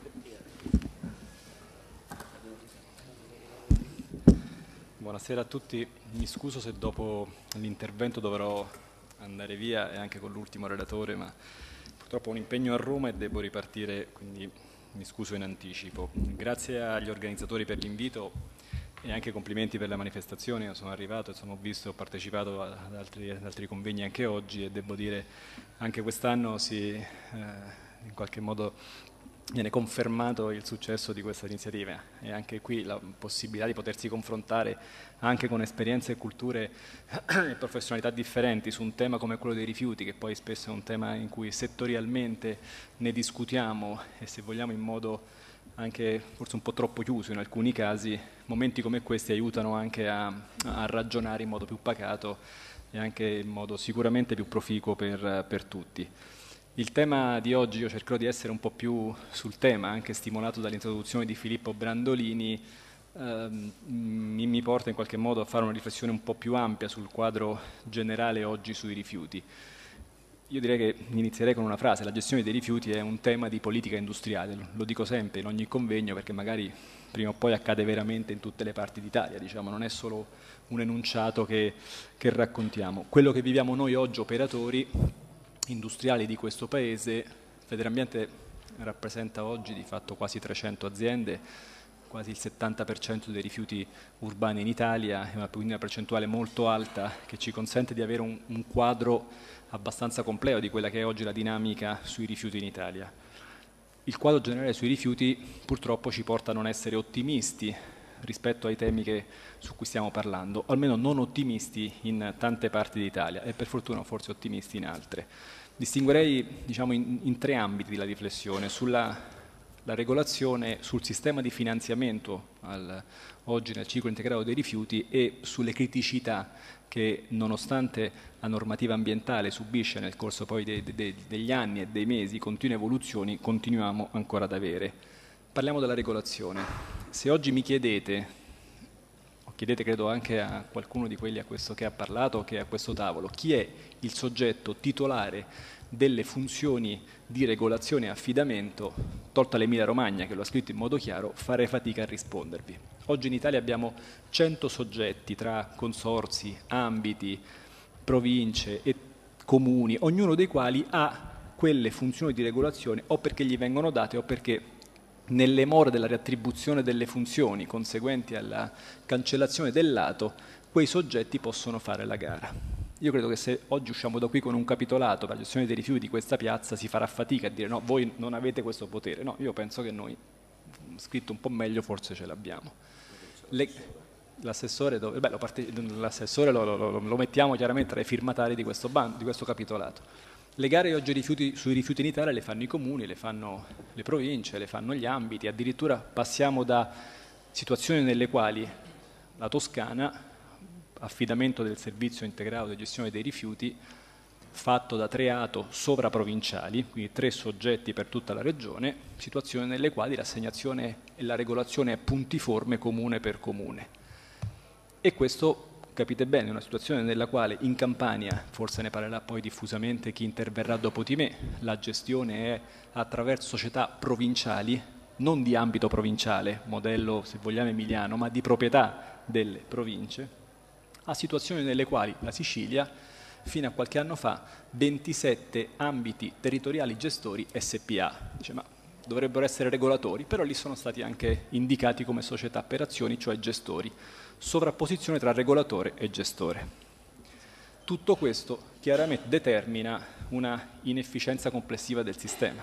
Buonasera a tutti, mi scuso se dopo l'intervento dovrò andare via e anche con l'ultimo relatore, ma purtroppo ho un impegno a Roma e devo ripartire, quindi mi scuso in anticipo. Grazie agli organizzatori per l'invito e anche complimenti per la manifestazione. Io sono arrivato, insomma, ho partecipato ad altri convegni anche oggi e devo dire anche quest'anno in qualche modo viene confermato il successo di questa iniziativa e anche qui la possibilità di potersi confrontare anche con esperienze e culture e professionalità differenti su un tema come quello dei rifiuti, che poi spesso è un tema in cui settorialmente ne discutiamo e se vogliamo in modo anche forse un po' troppo chiuso in alcuni casi. Momenti come questi aiutano anche a ragionare in modo più pacato e anche in modo sicuramente più proficuo per tutti. Il tema di oggi, io cercherò di essere un po' più sul tema, anche stimolato dall'introduzione di Filippo Brandolini, mi porta in qualche modo a fare una riflessione un po' più ampia sul quadro generale oggi sui rifiuti. Io direi che inizierei con una frase: la gestione dei rifiuti è un tema di politica industriale, lo dico sempre in ogni convegno perché magari prima o poi accade veramente in tutte le parti d'Italia, diciamo, non è solo un enunciato che raccontiamo. Quello che viviamo noi oggi operatori industriali di questo paese, Federambiente rappresenta oggi di fatto quasi 300 aziende, quasi il 70% dei rifiuti urbani in Italia, è quindi una percentuale molto alta che ci consente di avere un quadro abbastanza completo di quella che è oggi la dinamica sui rifiuti in Italia. Il quadro generale sui rifiuti purtroppo ci porta a non essere ottimisti rispetto ai temi su cui stiamo parlando, o almeno non ottimisti in tante parti d'Italia e per fortuna forse ottimisti in altre. Distinguerei, diciamo, in tre ambiti la riflessione: sulla regolazione, sul sistema di finanziamento oggi nel ciclo integrato dei rifiuti e sulle criticità che nonostante la normativa ambientale subisce nel corso poi degli anni e dei mesi continue evoluzioni, continuiamo ancora ad avere. Parliamo della regolazione. Se oggi mi chiedete, o chiedete credo anche a qualcuno di quelli che ha parlato o che è a questo tavolo, chi è il soggetto titolare delle funzioni di regolazione e affidamento, tolta l'Emilia Romagna che lo ha scritto in modo chiaro, farei fatica a rispondervi. Oggi in Italia abbiamo 100 soggetti tra consorzi, ambiti, province e comuni, ognuno dei quali ha quelle funzioni di regolazione o perché gli vengono date o perché nelle more della riattribuzione delle funzioni conseguenti alla cancellazione del lato, quei soggetti possono fare la gara. Io credo che se oggi usciamo da qui con un capitolato per la gestione dei rifiuti di questa piazza si farà fatica a dire no, voi non avete questo potere. No, io penso che noi, scritto un po' meglio, forse ce l'abbiamo. L'assessore lo mettiamo chiaramente tra i firmatari di questo capitolato. Le gare oggi sui rifiuti in Italia le fanno i comuni, le fanno le province, le fanno gli ambiti, addirittura passiamo da situazioni nelle quali la Toscana affidamento del servizio integrato di gestione dei rifiuti fatto da 3 ATO sovraprovinciali, quindi 3 soggetti per tutta la regione, situazioni nelle quali l'assegnazione e la regolazione è puntiforme comune per comune. E questo, capite bene, è una situazione nella quale in Campania, forse ne parlerà poi diffusamente chi interverrà dopo di me, la gestione è attraverso società provinciali, non di ambito provinciale, modello se vogliamo emiliano, ma di proprietà delle province, a situazioni nelle quali la Sicilia, fino a qualche anno fa, 27 ambiti territoriali gestori SPA. Dice, ma dovrebbero essere regolatori, però lì sono stati anche indicati come società per azioni, cioè gestori. Sovrapposizione tra regolatore e gestore. Tutto questo chiaramente determina una inefficienza complessiva del sistema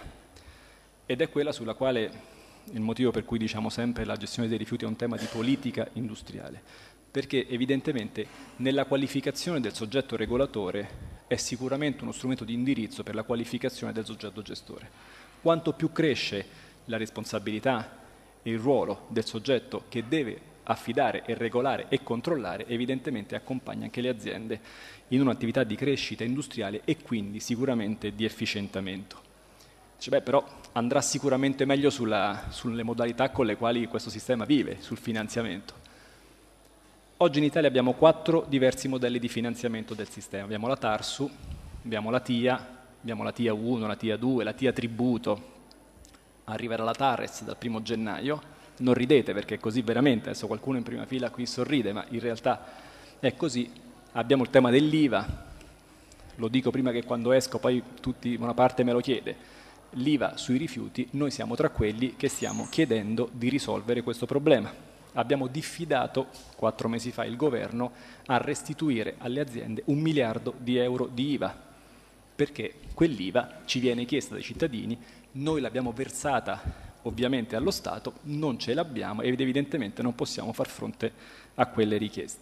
ed è quella sulla quale il motivo per cui diciamo sempre la gestione dei rifiuti è un tema di politica industriale, perché evidentemente nella qualificazione del soggetto regolatore è sicuramente uno strumento di indirizzo per la qualificazione del soggetto gestore. Quanto più cresce la responsabilità e il ruolo del soggetto che deve affidare e regolare e controllare, evidentemente accompagna anche le aziende in un'attività di crescita industriale e quindi sicuramente di efficientamento. Dice, però andrà sicuramente meglio sulle modalità con le quali questo sistema vive, sul finanziamento. Oggi in Italia abbiamo 4 diversi modelli di finanziamento del sistema. Abbiamo la TARSU, abbiamo la TIA, abbiamo la TIA 1, la TIA 2, la TIA tributo, arriverà la TARES dal 1° gennaio. Non ridete perché è così veramente, adesso qualcuno in prima fila qui sorride, ma in realtà è così. Abbiamo il tema dell'IVA, lo dico prima che quando esco poi una parte me lo chiede. L'IVA sui rifiuti, noi siamo tra quelli che stiamo chiedendo di risolvere questo problema. Abbiamo diffidato 4 mesi fa il governo a restituire alle aziende 1 miliardo di euro di IVA, perché quell'IVA ci viene chiesta dai cittadini, noi l'abbiamo versata ovviamente allo Stato, non ce l'abbiamo ed evidentemente non possiamo far fronte a quelle richieste.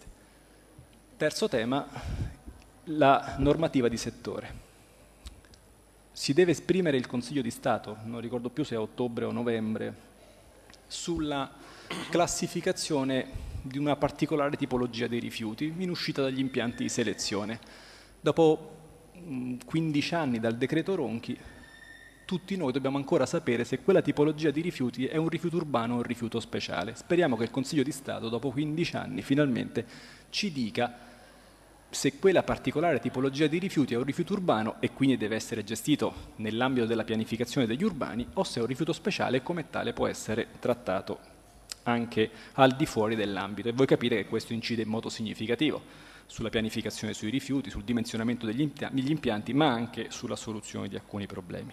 Terzo tema, la normativa di settore. Si deve esprimere il Consiglio di Stato, non ricordo più se è a ottobre o novembre, sulla classificazione di una particolare tipologia dei rifiuti in uscita dagli impianti di selezione. Dopo 15 anni dal decreto Ronchi, tutti noi dobbiamo ancora sapere se quella tipologia di rifiuti è un rifiuto urbano o un rifiuto speciale. Speriamo che il Consiglio di Stato, dopo 15 anni, finalmente ci dica se quella particolare tipologia di rifiuti è un rifiuto urbano e quindi deve essere gestito nell'ambito della pianificazione degli urbani o se è un rifiuto speciale e come tale può essere trattato anche al di fuori dell'ambito. E voi capite che questo incide in modo significativo sulla pianificazione sui rifiuti, sul dimensionamento degli impianti, ma anche sulla soluzione di alcuni problemi.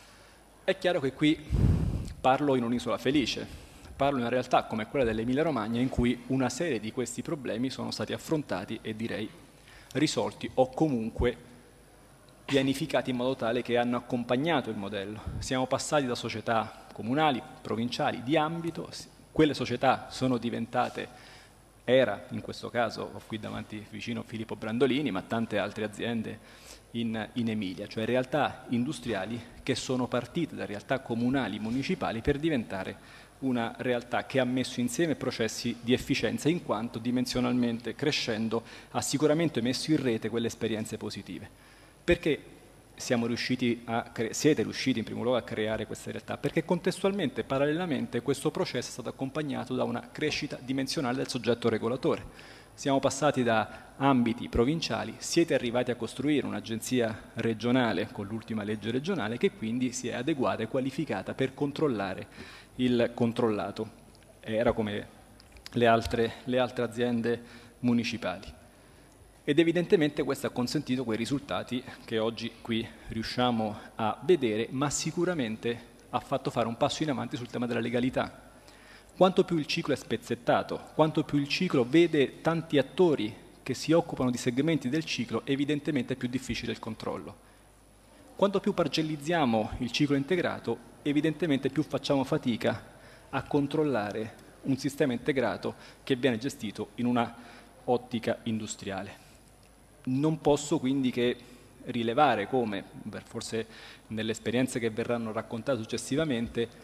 È chiaro che qui parlo in un'isola felice, parlo in una realtà come quella dell'Emilia Romagna in cui una serie di questi problemi sono stati affrontati e direi risolti o comunque pianificati in modo tale che hanno accompagnato il modello. Siamo passati da società comunali, provinciali, di ambito, quelle società sono diventate, era in questo caso, ho qui davanti vicino Filippo Brandolini, ma tante altre aziende in Emilia, cioè realtà industriali che sono partite da realtà comunali, municipali per diventare una realtà che ha messo insieme processi di efficienza in quanto dimensionalmente crescendo ha sicuramente messo in rete quelle esperienze positive. Perché siete riusciti in primo luogo a creare questa realtà? Perché contestualmente, parallelamente, questo processo è stato accompagnato da una crescita dimensionale del soggetto regolatore. Siamo passati da ambiti provinciali, siete arrivati a costruire un'agenzia regionale con l'ultima legge regionale che quindi si è adeguata e qualificata per controllare il controllato. Era come le altre aziende municipali. Ed evidentemente questo ha consentito quei risultati che oggi qui riusciamo a vedere, ma sicuramente ha fatto fare un passo in avanti sul tema della legalità. Quanto più il ciclo è spezzettato, quanto più il ciclo vede tanti attori che si occupano di segmenti del ciclo, evidentemente è più difficile il controllo. Quanto più parcellizziamo il ciclo integrato, evidentemente più facciamo fatica a controllare un sistema integrato che viene gestito in una ottica industriale. Non posso quindi che rilevare come, forse nelle esperienze che verranno raccontate successivamente,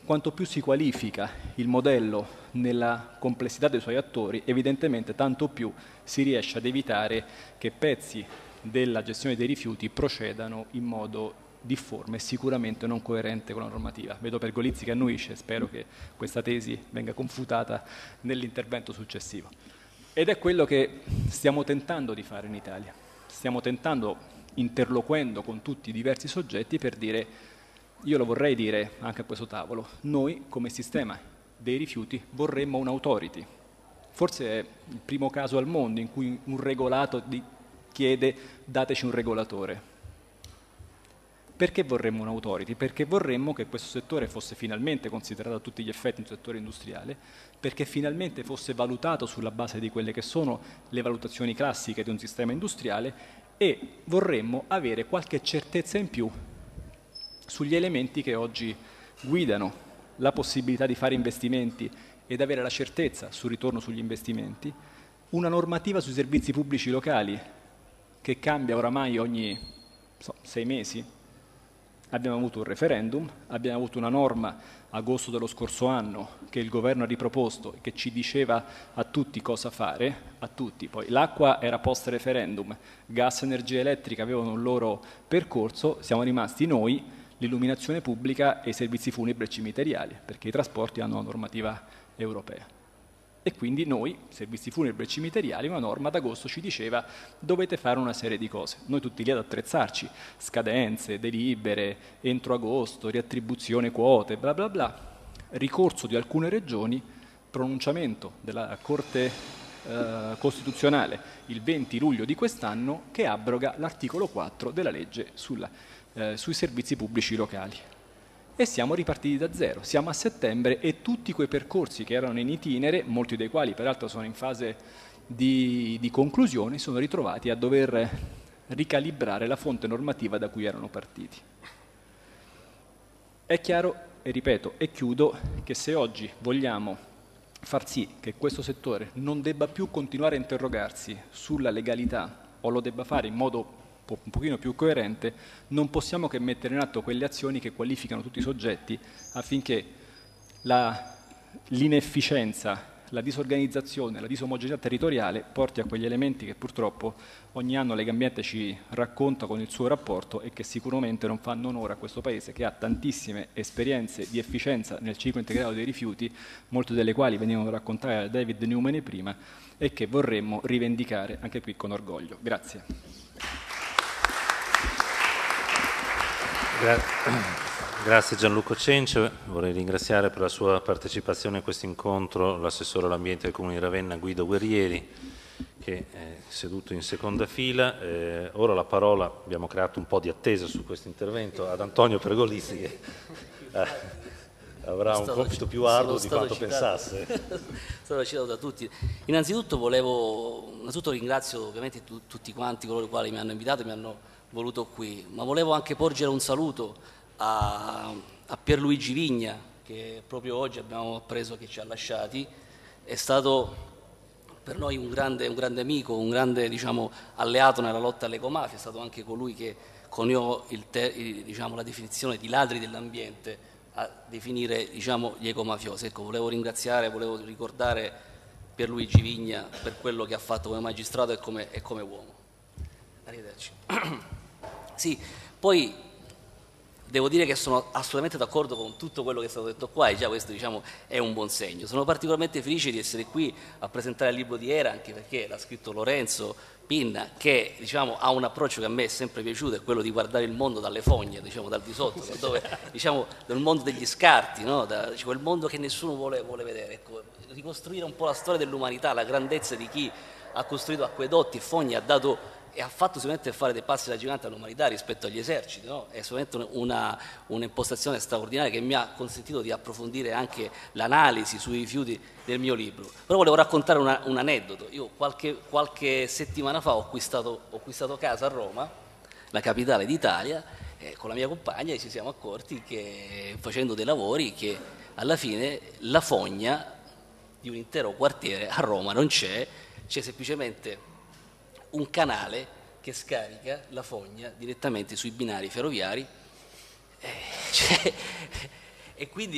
quanto più si qualifica il modello nella complessità dei suoi attori, evidentemente tanto più si riesce ad evitare che pezzi della gestione dei rifiuti procedano in modo difforme e sicuramente non coerente con la normativa. Vedo Pergolizzi che annuisce, spero che questa tesi venga confutata nell'intervento successivo. Ed è quello che stiamo tentando di fare in Italia. Stiamo tentando, interloquendo con tutti i diversi soggetti, per dire, io lo vorrei dire anche a questo tavolo, noi come sistema dei rifiuti vorremmo un'authority. Forse è il primo caso al mondo in cui un regolato chiede dateci un regolatore. Perché vorremmo un'authority? Perché vorremmo che questo settore fosse finalmente considerato a tutti gli effetti un settore industriale, perché finalmente fosse valutato sulla base di quelle che sono le valutazioni classiche di un sistema industriale, e vorremmo avere qualche certezza in più sugli elementi che oggi guidano la possibilità di fare investimenti ed avere la certezza sul ritorno sugli investimenti, una normativa sui servizi pubblici locali che cambia oramai ogni 6 mesi. Abbiamo avuto un referendum, abbiamo avuto una norma agosto dello scorso anno che il governo ha riproposto e che ci diceva a tutti cosa fare, a tutti. Poi l'acqua era post referendum, gas e energia elettrica avevano un loro percorso, siamo rimasti noi, l'illuminazione pubblica e i servizi funebri e cimiteriali, perché i trasporti hanno una normativa europea. E quindi noi, servizi funebri e cimiteriali, una norma ad agosto ci diceva dovete fare una serie di cose. Noi tutti lì ad attrezzarci, scadenze, delibere, entro agosto, riattribuzione quote, bla bla bla, ricorso di alcune regioni, pronunciamento della Corte Costituzionale il 20 luglio di quest'anno che abroga l'articolo 4 della legge sui servizi pubblici locali. E siamo ripartiti da zero, siamo a settembre e tutti quei percorsi che erano in itinere, molti dei quali peraltro sono in fase di conclusione, sono ritrovati a dover ricalibrare la fonte normativa da cui erano partiti. È chiaro, e ripeto, e chiudo, che se oggi vogliamo far sì che questo settore non debba più continuare a interrogarsi sulla legalità o lo debba fare in modo un pochino più coerente, non possiamo che mettere in atto quelle azioni che qualificano tutti i soggetti affinché l'inefficienza, la disorganizzazione, la disomogeneità territoriale porti a quegli elementi che purtroppo ogni anno Legambiente ci racconta con il suo rapporto e che sicuramente non fanno onore a questo Paese che ha tantissime esperienze di efficienza nel ciclo integrato dei rifiuti, molte delle quali venivano raccontate da David Newman prima e che vorremmo rivendicare anche qui con orgoglio. Grazie. Grazie Gianluca Cence, vorrei ringraziare per la sua partecipazione a questo incontro l'assessore all'ambiente del Comune di Ravenna Guido Guerrieri, che è seduto in seconda fila. Ora la parola, abbiamo creato un po' di attesa su questo intervento, ad Antonio Pergolizzi che avrà un compito più arduo di quanto pensasse. È stato citato da tutti. Innanzitutto ringrazio ovviamente tutti quanti coloro i quali mi hanno invitato e mi hanno voluto qui, ma volevo anche porgere un saluto a Pierluigi Vigna, che proprio oggi abbiamo appreso che ci ha lasciati. È stato per noi un grande amico, un grande alleato nella lotta alle ecomafie, è stato anche colui che coniò la definizione di ladri dell'ambiente a definire gli ecomafiosi. Ecco, volevo ricordare Pierluigi Vigna per quello che ha fatto come magistrato e come uomo. Arrivederci. Sì, poi devo dire che sono assolutamente d'accordo con tutto quello che è stato detto qua e già questo è un buon segno. Sono particolarmente felice di essere qui a presentare il libro di Era, anche perché l'ha scritto Lorenzo Pinna, che ha un approccio che a me è sempre piaciuto, è quello di guardare il mondo dalle fogne, dal di sotto, dove, dal mondo degli scarti, no? Quel mondo che nessuno vuole vedere. Ecco, ricostruire un po' la storia dell'umanità, la grandezza di chi ha costruito acquedotti e fogne, ha fatto sicuramente fare dei passi da gigante all'umanità rispetto agli eserciti, no? È sicuramente un'impostazione straordinaria che mi ha consentito di approfondire anche l'analisi sui rifiuti del mio libro. Però volevo raccontare un aneddoto. Io qualche settimana fa ho acquistato casa a Roma, la capitale d'Italia, con la mia compagna, e ci siamo accorti che facendo dei lavori che alla fine la fogna di un intero quartiere a Roma non c'è semplicemente un canale che scarica la fogna direttamente sui binari ferroviari e quindi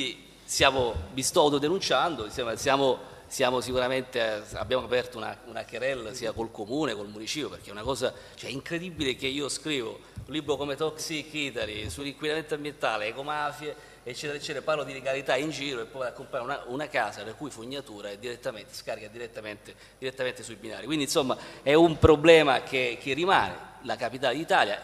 mi sto autodenunciando, siamo sicuramente, abbiamo aperto una querela sia col comune, col municipio, perché è una cosa, cioè, incredibile che io scrivo un libro come Toxic Italy sull'inquinamento ambientale, ecomafie, eccetera, eccetera, parlo di legalità in giro e poi a comprare una casa la cui fognatura è scarica direttamente sui binari. Quindi insomma è un problema che rimane. La capitale d'Italia,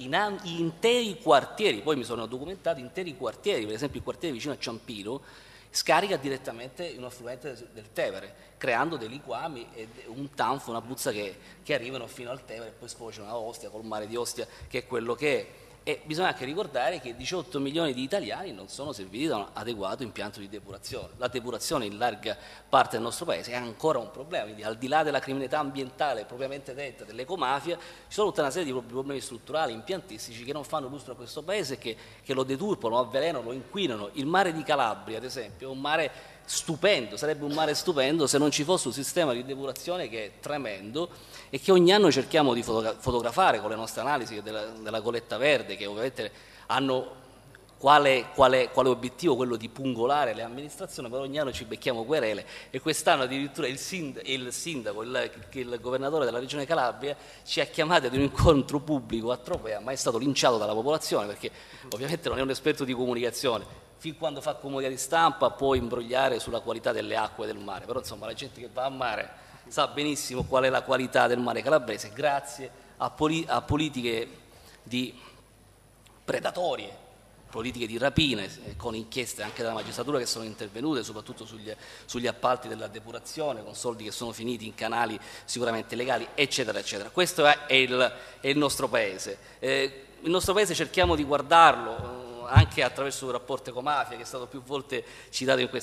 interi quartieri, poi mi sono documentato, interi quartieri, per esempio il quartiere vicino a Ciampino, scarica direttamente un affluente del Tevere, creando dei liquami e un tanfo, una buzza che arrivano fino al Tevere e poi sfociano a Ostia, col mare di Ostia, che è quello che è. E bisogna anche ricordare che 18 milioni di italiani non sono serviti da un adeguato impianto di depurazione. La depurazione in larga parte del nostro paese è ancora un problema, quindi al di là della criminalità ambientale propriamente detta, dell'ecomafia, ci sono tutta una serie di problemi strutturali, impiantistici che non fanno lustro a questo paese, che lo deturpano, lo avvelenano, lo inquinano. Il mare di Calabria, ad esempio, è un mare stupendo, sarebbe un mare stupendo se non ci fosse un sistema di depurazione che è tremendo e che ogni anno cerchiamo di fotografare con le nostre analisi della Coletta Verde, che ovviamente hanno quale obiettivo, quello di pungolare le amministrazioni, però ogni anno ci becchiamo querele e quest'anno addirittura il sindaco, il governatore della regione Calabria ci ha chiamati ad un incontro pubblico a Tropea, ma è stato linciato dalla popolazione perché ovviamente non è un esperto di comunicazione. Fin quando fa comunica di stampa può imbrogliare sulla qualità delle acque del mare, però insomma la gente che va a mare sa benissimo qual è la qualità del mare calabrese grazie a politiche di predatorie, politiche di rapine, con inchieste anche della magistratura che sono intervenute, soprattutto sugli appalti della depurazione, con soldi che sono finiti in canali sicuramente illegali, eccetera, eccetera. Questo è il nostro Paese. Il nostro Paese cerchiamo di guardarlo anche attraverso il rapporto ecomafia che è stato più volte citato in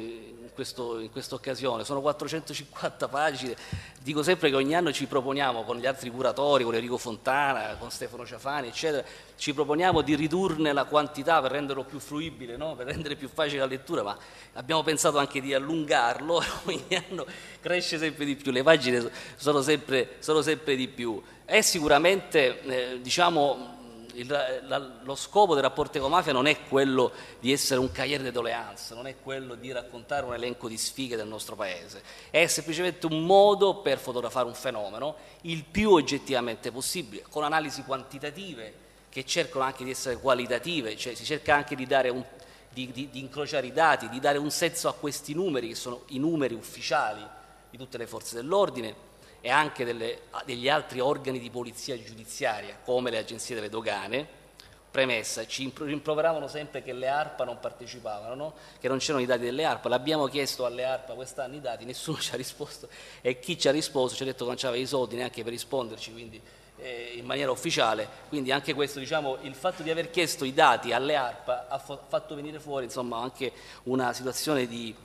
questa occasione. Sono 450 pagine, dico sempre che ogni anno ci proponiamo con gli altri curatori, con Enrico Fontana, con Stefano Ciafani, eccetera, ci proponiamo di ridurne la quantità per renderlo più fruibile, no? Per rendere più facile la lettura, ma abbiamo pensato anche di allungarlo, ogni anno cresce sempre di più, le pagine sono sempre di più. È sicuramente, lo scopo del rapporto ecomafia non è quello di essere un cahier de doléances, non è quello di raccontare un elenco di sfighe del nostro paese, è semplicemente un modo per fotografare un fenomeno il più oggettivamente possibile, con analisi quantitative che cercano anche di essere qualitative, cioè si cerca anche di dare di incrociare i dati, di dare un senso a questi numeri che sono i numeri ufficiali di tutte le forze dell'ordine e anche degli altri organi di polizia giudiziaria come le agenzie delle dogane. Premessa, ci rimproveravano sempre che le ARPA non partecipavano, no? Che non c'erano i dati delle ARPA, l'abbiamo chiesto alle ARPA quest'anno i dati, nessuno ci ha risposto e chi ci ha risposto ci ha detto che non c'aveva i soldi neanche per risponderci, quindi in maniera ufficiale, quindi anche questo, il fatto di aver chiesto i dati alle ARPA ha fatto venire fuori insomma anche una situazione di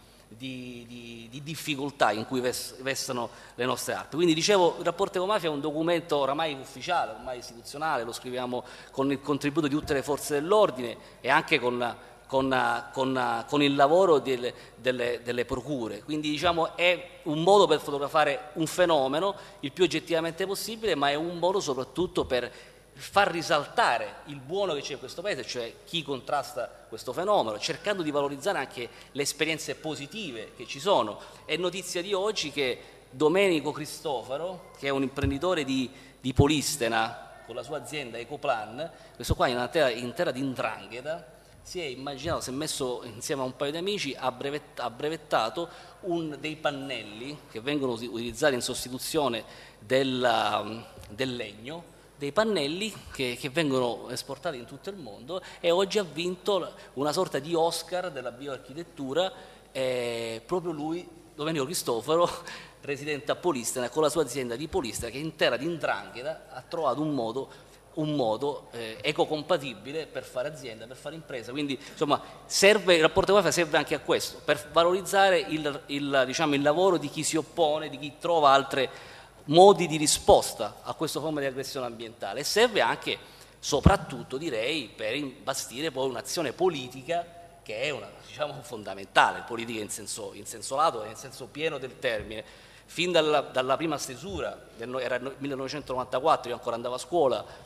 difficoltà in cui versano le nostre ARPA. Quindi dicevo, il rapporto ecomafia è un documento oramai ufficiale, ormai istituzionale, lo scriviamo con il contributo di tutte le forze dell'ordine e anche con il lavoro delle procure. Quindi è un modo per fotografare un fenomeno il più oggettivamente possibile, ma è un modo soprattutto per far risaltare il buono che c'è in questo Paese, cioè chi contrasta questo fenomeno, cercando di valorizzare anche le esperienze positive che ci sono. È notizia di oggi che Domenico Cristofaro, che è un imprenditore di Polistena, con la sua azienda Ecoplan, questo qua in terra di 'ndrangheta, si è messo insieme a un paio di amici, ha brevettato dei pannelli che vengono utilizzati in sostituzione del legno, dei pannelli che vengono esportati in tutto il mondo, e oggi ha vinto una sorta di Oscar della bioarchitettura, proprio lui, Domenico Cristofaro, residente a Polistena, con la sua azienda di Polistena, che in terra di 'ndrangheta ha trovato un modo ecocompatibile per fare azienda, per fare impresa. Quindi insomma il rapporto ecomafia serve anche a questo, per valorizzare il lavoro di chi si oppone, di chi trova altre modi di risposta a questo fenomeno di aggressione ambientale, e serve anche, soprattutto direi, per imbastire poi un'azione politica che è fondamentale, politica in senso lato e in senso pieno del termine. Fin dalla prima stesura, era il 1994, io ancora andavo a scuola,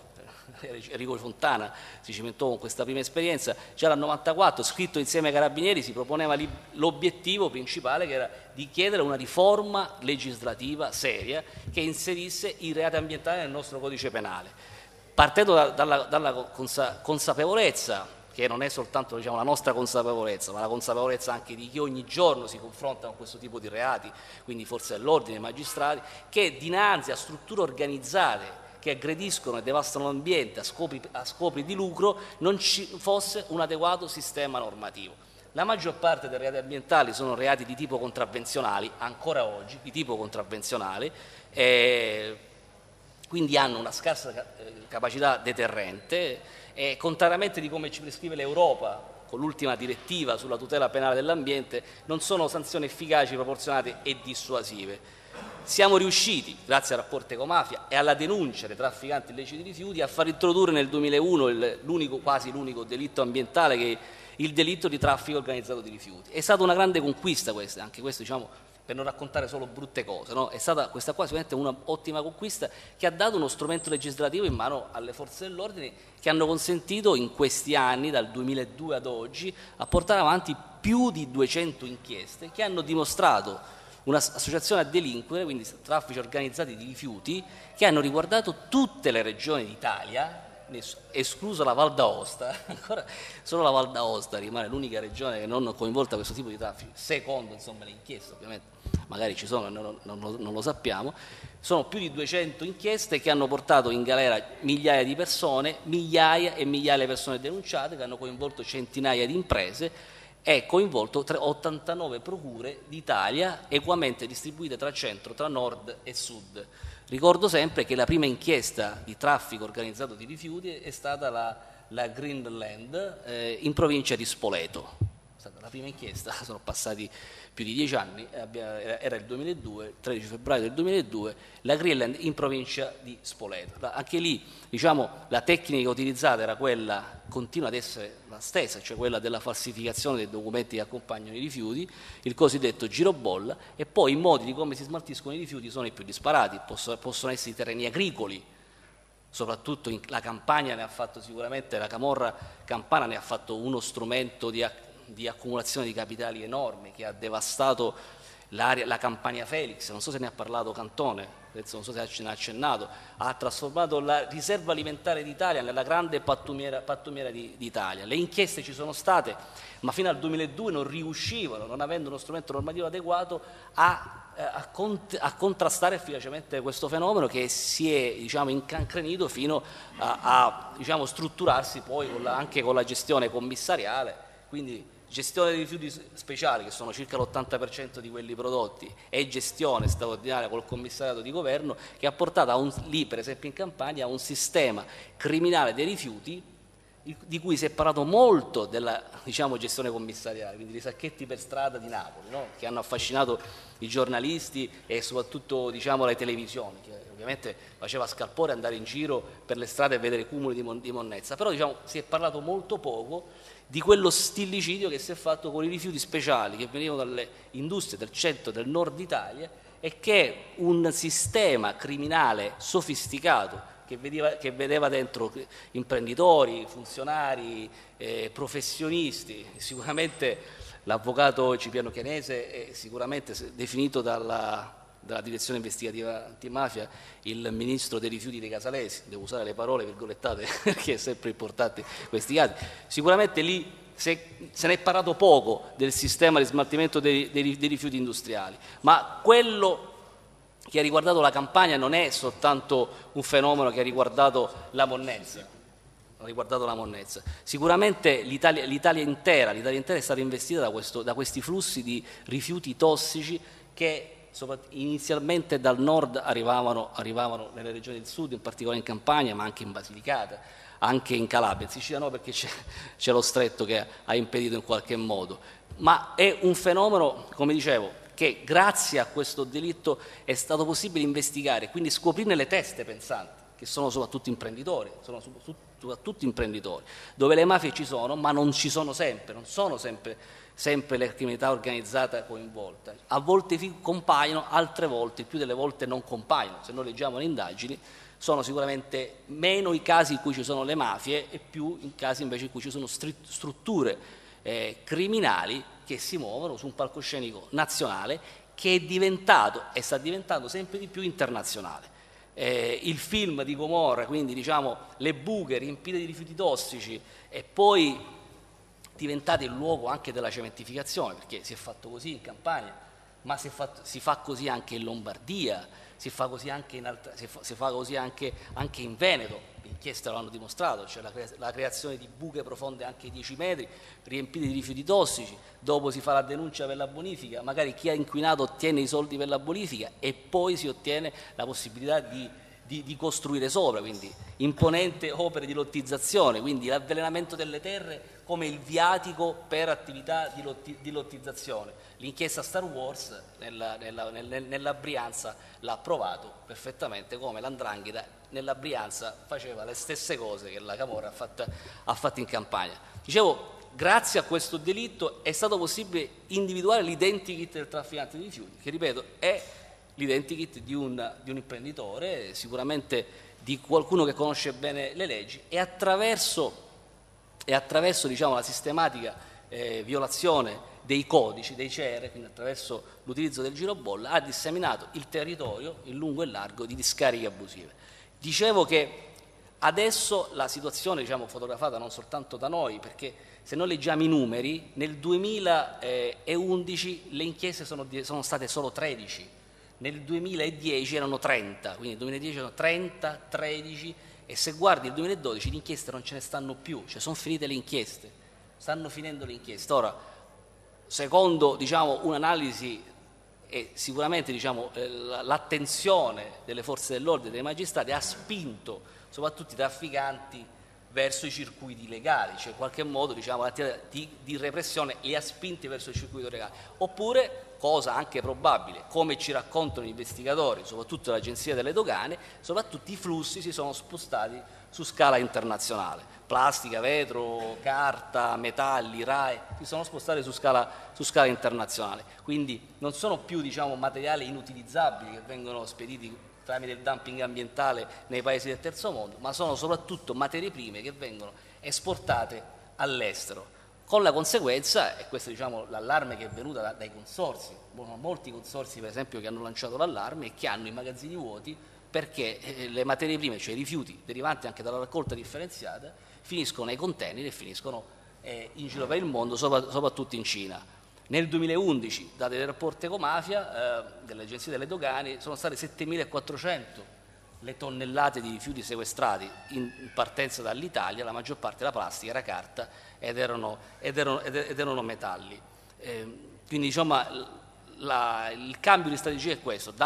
Enrico Fontana si cimentò con questa prima esperienza, già dal 94, scritto insieme ai Carabinieri, si proponeva l'obiettivo principale, che era di chiedere una riforma legislativa seria che inserisse i reati ambientali nel nostro codice penale, partendo dalla consapevolezza, che non è soltanto, diciamo, la nostra consapevolezza, ma la consapevolezza anche di chi ogni giorno si confronta con questo tipo di reati, quindi forze dell'ordine, magistrati, che dinanzi a strutture organizzate che aggrediscono e devastano l'ambiente a scopi di lucro non ci fosse un adeguato sistema normativo. La maggior parte dei reati ambientali sono reati di tipo contravvenzionali, ancora oggi, di tipo contravvenzionale, quindi hanno una scarsa capacità deterrente, e contrariamente di come ci prescrive l'Europa con l'ultima direttiva sulla tutela penale dell'ambiente, non sono sanzioni efficaci, proporzionate e dissuasive. Siamo riusciti, grazie al rapporto Ecomafia e alla denuncia dei trafficanti illeciti di rifiuti, a far introdurre nel 2001 quasi l'unico delitto ambientale, che è il delitto di traffico organizzato di rifiuti. È stata una grande conquista questa, anche questo, diciamo, per non raccontare solo brutte cose, no? È stata questa qua sicuramente un'ottima conquista che ha dato uno strumento legislativo in mano alle forze dell'ordine, che hanno consentito in questi anni, dal 2002 ad oggi, a portare avanti più di 200 inchieste che hanno dimostrato un'associazione a delinquere, quindi traffici organizzati di rifiuti, che hanno riguardato tutte le regioni d'Italia, esclusa la Val d'Aosta. Ancora solo la Val d'Aosta rimane l'unica regione che non coinvolta questo tipo di traffici, secondo, insomma, le inchieste, ovviamente magari ci sono, non lo sappiamo. Sono più di 200 inchieste che hanno portato in galera migliaia di persone, migliaia e migliaia di persone denunciate, che hanno coinvolto centinaia di imprese e coinvolto 89 procure d'Italia, equamente distribuite tra centro, tra nord e sud. Ricordo sempre che la prima inchiesta di traffico organizzato di rifiuti è stata la Greenland in provincia di Spoleto. È stata la prima inchiesta, sono passati più di 10 anni, era il 2002, 13 febbraio del 2002, la Greenland in provincia di Spoleto. Anche lì, diciamo, la tecnica utilizzata era quella, continua ad essere la stessa, cioè quella della falsificazione dei documenti che accompagnano i rifiuti, il cosiddetto girobolla, e poi i modi di come si smaltiscono i rifiuti sono i più disparati. Possono essere i terreni agricoli, soprattutto la Campania ne ha fatto sicuramente, la camorra campana ne ha fatto uno strumento di accumulazione di capitali enorme, che ha devastato la Campania Felix, non so se ne ha parlato Cantone, non so se ce ne ha accennato, ha trasformato la riserva alimentare d'Italia nella grande pattumiera d'Italia. Le inchieste ci sono state, ma fino al 2002 non riuscivano, non avendo uno strumento normativo adeguato, a contrastare efficacemente questo fenomeno, che si è, diciamo, incancrenito fino a diciamo, strutturarsi poi anche con la gestione commissariale, quindi gestione dei rifiuti speciali, che sono circa l'80% di quelli prodotti, e gestione straordinaria col commissariato di governo, che ha portato lì, per esempio in Campania, a un sistema criminale dei rifiuti di cui si è parlato molto della, diciamo, gestione commissariale, quindi dei sacchetti per strada di Napoli, no? Che hanno affascinato i giornalisti e soprattutto, diciamo, le televisioni, che ovviamente faceva scalpore andare in giro per le strade e vedere cumuli di monnezza, però, diciamo, si è parlato molto poco di quello stillicidio che si è fatto con i rifiuti speciali che venivano dalle industrie del centro e del nord Italia, e che è un sistema criminale sofisticato che vedeva dentro imprenditori, funzionari, professionisti. Sicuramente l'avvocato Cipriano Chianese è sicuramente definito dalla direzione investigativa antimafia il ministro dei rifiuti dei Casalesi, devo usare le parole virgolettate perché è sempre importante questi casi. Sicuramente lì se ne è parlato poco del sistema di smaltimento dei rifiuti industriali, ma quello che ha riguardato la Campania non è soltanto un fenomeno che ha riguardato la monnezza. Sicuramente l'Italia intera è stata investita da questi flussi di rifiuti tossici che inizialmente dal nord arrivavano nelle regioni del sud, in particolare in Campania, ma anche in Basilicata, anche in Calabria. In Sicilia no, perché c'è lo stretto che ha impedito in qualche modo, ma è un fenomeno, come dicevo, che grazie a questo delitto è stato possibile investigare, quindi scoprirne le teste pensanti, che sono soprattutto imprenditori, dove le mafie ci sono, ma non ci sono sempre, non sono sempre la criminalità organizzata coinvolta. A volte compaiono, altre volte, il più delle volte non compaiono. Se noi leggiamo le indagini, sono sicuramente meno i casi in cui ci sono le mafie e più i casi invece in cui ci sono strutture criminali che si muovono su un palcoscenico nazionale che è diventato e sta diventando sempre di più internazionale. Il film di Gomorra, quindi diciamo le buche riempite di rifiuti tossici e poi diventate il luogo anche della cementificazione, perché si è fatto così in Campania, ma si fa così anche in Lombardia, si fa così anche in Veneto. Le inchieste lo hanno dimostrato, cioè la creazione di buche profonde anche 10 metri, riempite di rifiuti tossici, dopo si fa la denuncia per la bonifica, magari chi ha inquinato ottiene i soldi per la bonifica e poi si ottiene la possibilità di costruire sopra, quindi imponente opere di lottizzazione, quindi l'avvelenamento delle terre come il viatico per attività di lottizzazione. L'inchiesta Star Wars nella Brianza l'ha provato perfettamente, come l''ndrangheta nella Brianza faceva le stesse cose che la Camorra ha fatto in Campania. Dicevo, grazie a questo delitto è stato possibile individuare l'identikit del trafficante di rifiuti, che ripeto è l'identikit di un imprenditore, sicuramente di qualcuno che conosce bene le leggi, e attraverso diciamo, la sistematica violazione dei codici, dei CR, quindi attraverso l'utilizzo del girobolla, ha disseminato il territorio in lungo e largo di discariche abusive. Dicevo che adesso la situazione, diciamo, fotografata non soltanto da noi, perché se noi leggiamo i numeri, nel 2011 le inchieste sono state solo 13, nel 2010 erano 30, quindi nel 2010 erano 30, 13, e se guardi il 2012 le inchieste non ce ne stanno più, cioè sono finite le inchieste, stanno finendo le inchieste. Ora, secondo diciamo, un'analisi e sicuramente diciamo, l'attenzione delle forze dell'ordine e dei magistrati ha spinto soprattutto i trafficanti verso i circuiti legali, cioè in qualche modo diciamo, l'attività di repressione li ha spinti verso il circuito legale, oppure, cosa anche probabile, come ci raccontano gli investigatori, soprattutto l'Agenzia delle Dogane, soprattutto i flussi si sono spostati su scala internazionale, plastica, vetro, carta, metalli, RAEE, si sono spostati su scala internazionale, quindi non sono più diciamo, materiali inutilizzabili che vengono spediti tramite il dumping ambientale nei paesi del terzo mondo, ma sono soprattutto materie prime che vengono esportate all'estero, con la conseguenza, e questo diciamo l'allarme che è venuto dai consorzi, molti consorzi per esempio che hanno lanciato l'allarme e che hanno i magazzini vuoti perché le materie prime, cioè i rifiuti derivanti anche dalla raccolta differenziata, finiscono nei container e finiscono in giro per il mondo, soprattutto in Cina. Nel 2011, date del rapporto Ecomafia dell'Agenzia delle Dogane, sono state 7.400 le tonnellate di rifiuti sequestrati in partenza dall'Italia, la maggior parte era plastica, era carta ed erano metalli. Quindi diciamo, il cambio di strategia è questo, da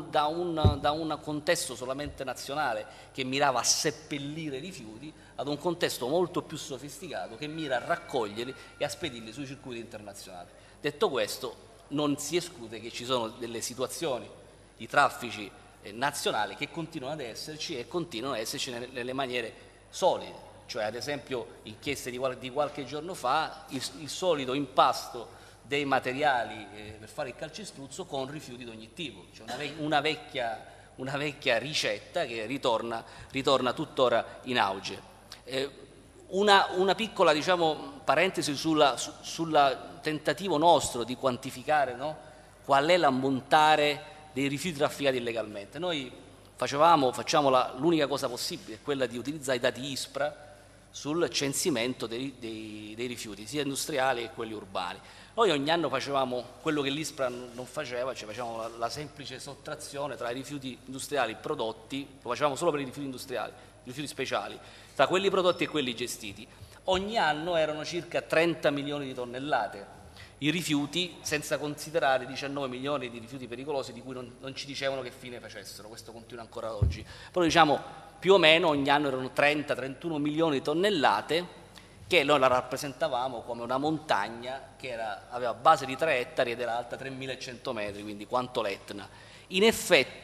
un contesto solamente nazionale che mirava a seppellire i rifiuti ad un contesto molto più sofisticato che mira a raccoglierli e a spedirli sui circuiti internazionali. Detto questo, non si esclude che ci sono delle situazioni di traffici nazionali che continuano ad esserci e continuano ad esserci nelle maniere solide, cioè ad esempio inchieste di qualche giorno fa, il solito impasto dei materiali per fare il calcestruzzo con rifiuti di ogni tipo, cioè una vecchia ricetta che ritorna tuttora in auge. Una piccola diciamo, parentesi sul tentativo nostro di quantificare qual è l'ammontare dei rifiuti trafficati illegalmente. Noi facciamo l'unica cosa possibile, quella di utilizzare i dati ISPRA sul censimento dei rifiuti, sia industriali che quelli urbani. Noi ogni anno facevamo quello che l'ISPRA non faceva, cioè facevamo la semplice sottrazione tra i rifiuti industriali prodotti, lo facevamo solo per i rifiuti industriali, i rifiuti speciali, tra quelli prodotti e quelli gestiti. Ogni anno erano circa 30 milioni di tonnellate i rifiuti, senza considerare 19 milioni di rifiuti pericolosi di cui non ci dicevano che fine facessero, questo continua ancora oggi. Però diciamo più o meno ogni anno erano 30-31 milioni di tonnellate che noi la rappresentavamo come una montagna che aveva base di 3 ettari ed era alta 3.100 metri, quindi quanto l'Etna. In effetti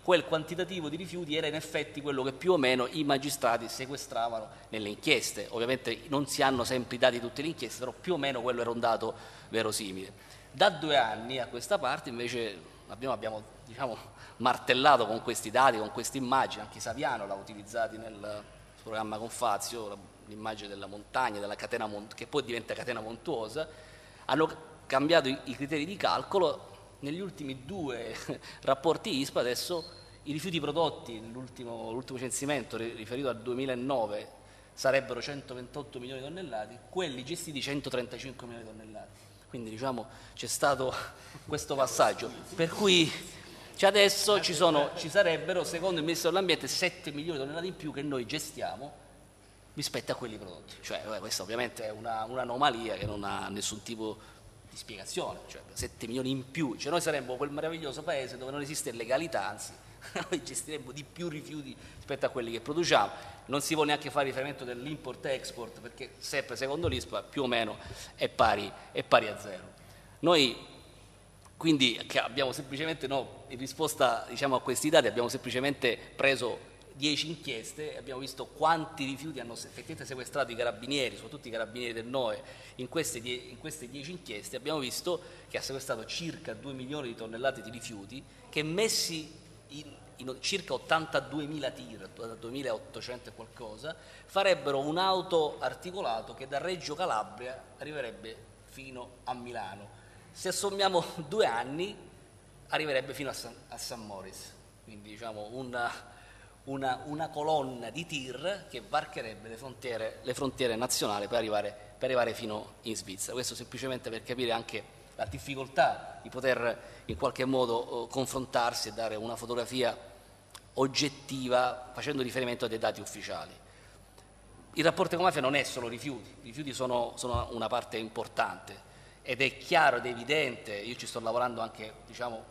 quel quantitativo di rifiuti era in effetti quello che più o meno i magistrati sequestravano nelle inchieste. Ovviamente non si hanno sempre i dati di tutte le inchieste, però più o meno quello era un dato verosimile. Da 2 anni a questa parte invece abbiamo diciamo, martellato con questi dati, con queste immagini, anche Saviano l'ha utilizzati nel programma con Fazio, l'immagine della montagna, della catena che poi diventa catena montuosa. Hanno cambiato i criteri di calcolo. Negli ultimi 2 rapporti ISPA adesso i rifiuti prodotti nell'ultimo censimento riferito al 2009 sarebbero 128 milioni di tonnellate, quelli gestiti 135 milioni di tonnellate. Quindi diciamo c'è stato questo passaggio, per cui adesso ci sarebbero, secondo il Ministero dell'Ambiente, 7 milioni di tonnellate in più che noi gestiamo rispetto a quelli prodotti. Cioè, questa ovviamente è un'anomalia che non ha nessun tipo di spiegazione, cioè 7 milioni in più, cioè noi saremmo quel meraviglioso paese dove non esiste legalità, anzi noi gestiremmo di più rifiuti rispetto a quelli che produciamo. Non si può neanche fare riferimento dell'import-export perché sempre secondo l'ISPA più o meno è pari a zero. Noi quindi abbiamo semplicemente, in risposta diciamo, a questi dati, abbiamo semplicemente preso 10 inchieste e abbiamo visto quanti rifiuti hanno effettivamente sequestrato i carabinieri, soprattutto i carabinieri del NOE, in queste 10 inchieste. Abbiamo visto che ha sequestrato circa 2 milioni di tonnellate di rifiuti che messi in circa 82.000 tir, 2.800 e qualcosa, farebbero un auto articolato che da Reggio Calabria arriverebbe fino a Milano. Se assommiamo 2 anni arriverebbe fino a San Moritz, quindi diciamo una colonna di tir che varcherebbe le frontiere nazionali per arrivare fino in Svizzera. Questo semplicemente per capire anche la difficoltà di poter in qualche modo confrontarsi e dare una fotografia oggettiva facendo riferimento a dei dati ufficiali. Il rapporto ecomafia non è solo rifiuti, i rifiuti sono una parte importante ed è chiaro ed evidente, io ci sto lavorando anche diciamo,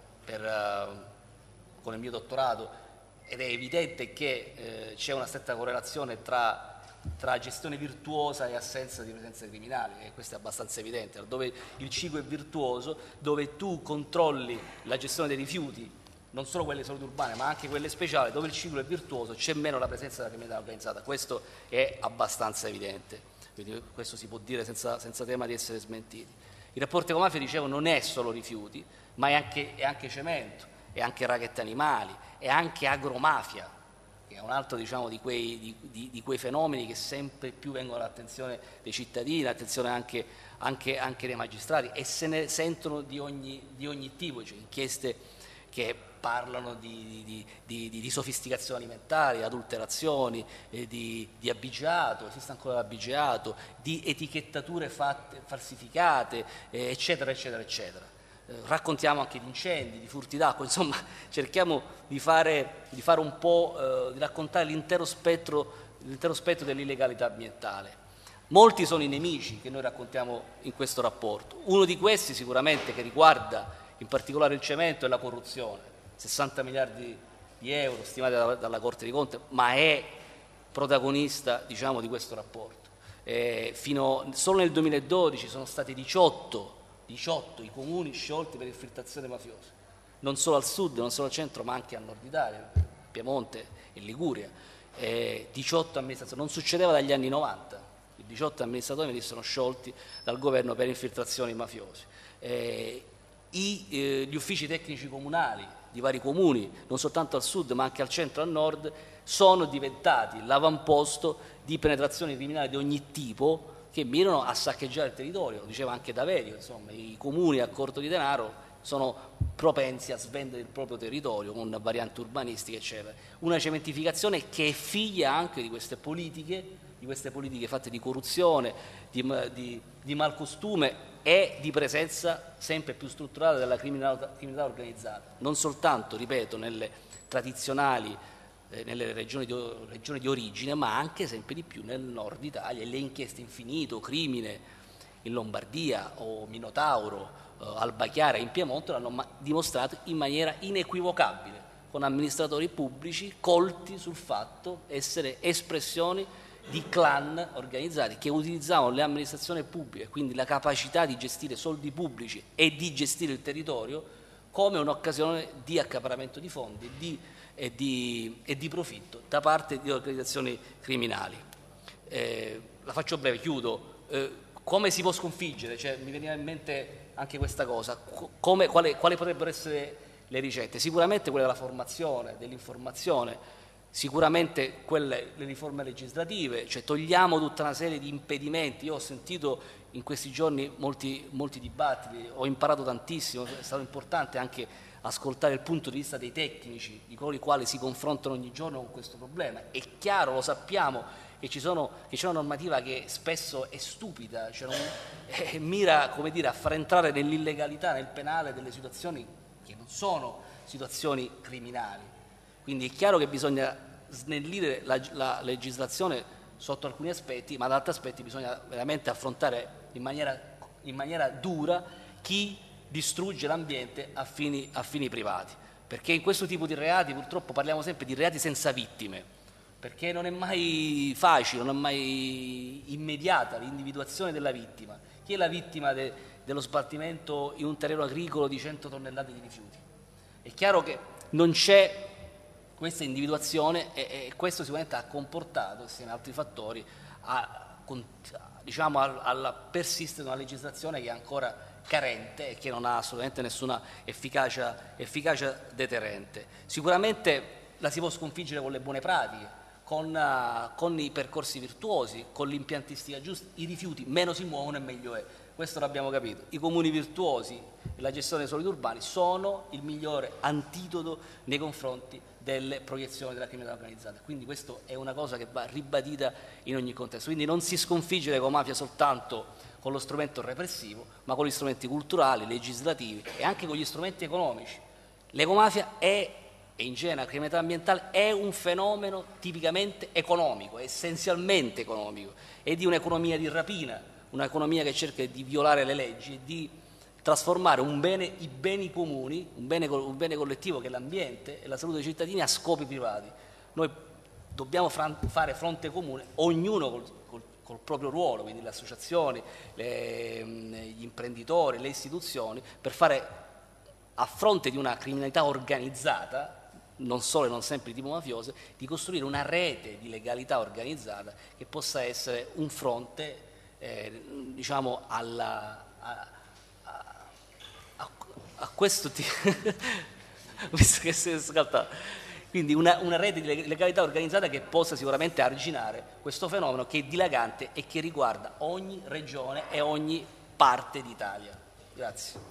con il mio dottorato, ed è evidente che c'è una stretta correlazione tra gestione virtuosa e assenza di presenze criminali, e questo è abbastanza evidente. Dove il ciclo è virtuoso, dove tu controlli la gestione dei rifiuti, non solo quelle solide urbane ma anche quelle speciali, dove il ciclo è virtuoso c'è meno la presenza della criminalità organizzata, questo è abbastanza evidente, quindi questo si può dire senza tema di essere smentiti. Il rapporto ecomafia, dicevo, non è solo rifiuti, ma è anche cemento, è anche racchette animali, è anche agromafia, che è un altro diciamo, di quei fenomeni che sempre più vengono all'attenzione dei cittadini, all'attenzione anche dei magistrati, e se ne sentono di ogni tipo, cioè inchieste che parlano di sofisticazione alimentare, adulterazioni, di abigeato, esiste ancora l'abbigeato, di etichettature falsificate, eccetera, eccetera, eccetera. Raccontiamo anche di incendi, di furti d'acqua, insomma cerchiamo di fare un po', di raccontare l'intero spettro dell'illegalità ambientale. Molti sono i nemici che noi raccontiamo in questo rapporto. Uno di questi sicuramente, che riguarda in particolare il cemento, è la corruzione. 60 miliardi di euro stimati dalla Corte dei Conti, ma è protagonista diciamo, di questo rapporto. Solo nel 2012 sono stati 18 i comuni sciolti per infiltrazione mafiosa, non solo al sud, non solo al centro, ma anche al nord Italia, Piemonte e Liguria. 18 amministratori, non succedeva dagli anni 90, 18 amministratori venissero sciolti dal governo per infiltrazioni mafiose. Gli uffici tecnici comunali di vari comuni, non soltanto al sud ma anche al centro e al nord, sono diventati l'avamposto di penetrazioni criminali di ogni tipo che mirano a saccheggiare il territorio. Lo diceva anche Daverio, insomma, i comuni a corto di denaro sono propensi a svendere il proprio territorio con varianti urbanistiche, eccetera. Una cementificazione che è figlia anche di queste politiche fatte di corruzione, di malcostume e di presenza sempre più strutturata della criminalità organizzata, non soltanto, ripeto, nelle tradizionali nelle regioni di origine, ma anche sempre di più nel nord Italia. E le inchieste Infinito, Crimine in Lombardia o Minotauro, Alba Chiara in Piemonte l'hanno dimostrato in maniera inequivocabile, con amministratori pubblici colti sul fatto essere espressioni di clan organizzati che utilizzavano le amministrazioni pubbliche, quindi la capacità di gestire soldi pubblici e di gestire il territorio, come un'occasione di accaparramento di fondi e di profitto da parte di organizzazioni criminali. La faccio breve, chiudo. Come si può sconfiggere? Cioè, mi veniva in mente anche questa cosa. Quali potrebbero essere le ricette? Sicuramente quella della formazione, dell'informazione, sicuramente le riforme legislative, cioè togliamo tutta una serie di impedimenti. Io ho sentito in questi giorni molti dibattiti, ho imparato tantissimo, è stato importante anche ascoltare il punto di vista dei tecnici, di coloro i quali si confrontano ogni giorno con questo problema. È chiaro, lo sappiamo, che c'è una normativa che spesso è stupida, cioè mira, come dire, a far entrare nell'illegalità, nel penale, delle situazioni che non sono situazioni criminali. Quindi è chiaro che bisogna snellire la legislazione sotto alcuni aspetti, ma da altri aspetti bisogna veramente affrontare in maniera dura chi distrugge l'ambiente a fini privati. Perché in questo tipo di reati purtroppo parliamo sempre di reati senza vittime, perché non è mai facile, non è mai immediata l'individuazione della vittima. Chi è la vittima dello sbattimento in un terreno agricolo di 100 tonnellate di rifiuti? È chiaro che non c'è questa individuazione e questo sicuramente ha comportato, insieme ad altri fattori, alla persistere di una legislazione che è ancora carente e che non ha assolutamente nessuna efficacia deterrente. Sicuramente la si può sconfiggere con le buone pratiche, con i percorsi virtuosi, con l'impiantistica giusta. I rifiuti meno si muovono e meglio è. Questo l'abbiamo capito. I comuni virtuosi e la gestione dei solidi urbani sono il migliore antidoto nei confronti delle proiezioni della criminalità organizzata. Quindi questo è una cosa che va ribadita in ogni contesto. Quindi non si sconfigge l'ecomafia soltanto con lo strumento repressivo, ma con gli strumenti culturali, legislativi e anche con gli strumenti economici. L'ecomafia e in genere la criminalità ambientale è un fenomeno tipicamente economico, essenzialmente economico, è di un'economia di rapina, un'economia che cerca di violare le leggi e di trasformare i beni comuni, un bene collettivo che è l'ambiente e la salute dei cittadini, a scopi privati. Noi dobbiamo fare fronte comune, ognuno col proprio ruolo, quindi le associazioni, gli imprenditori, le istituzioni, per fare, a fronte di una criminalità organizzata, non solo e non sempre di tipo mafioso, di costruire una rete di legalità organizzata che possa essere un fronte a questo tipo visto che si è scaldato, quindi una rete di legalità organizzata che possa sicuramente arginare questo fenomeno che è dilagante e che riguarda ogni regione e ogni parte d'Italia. Grazie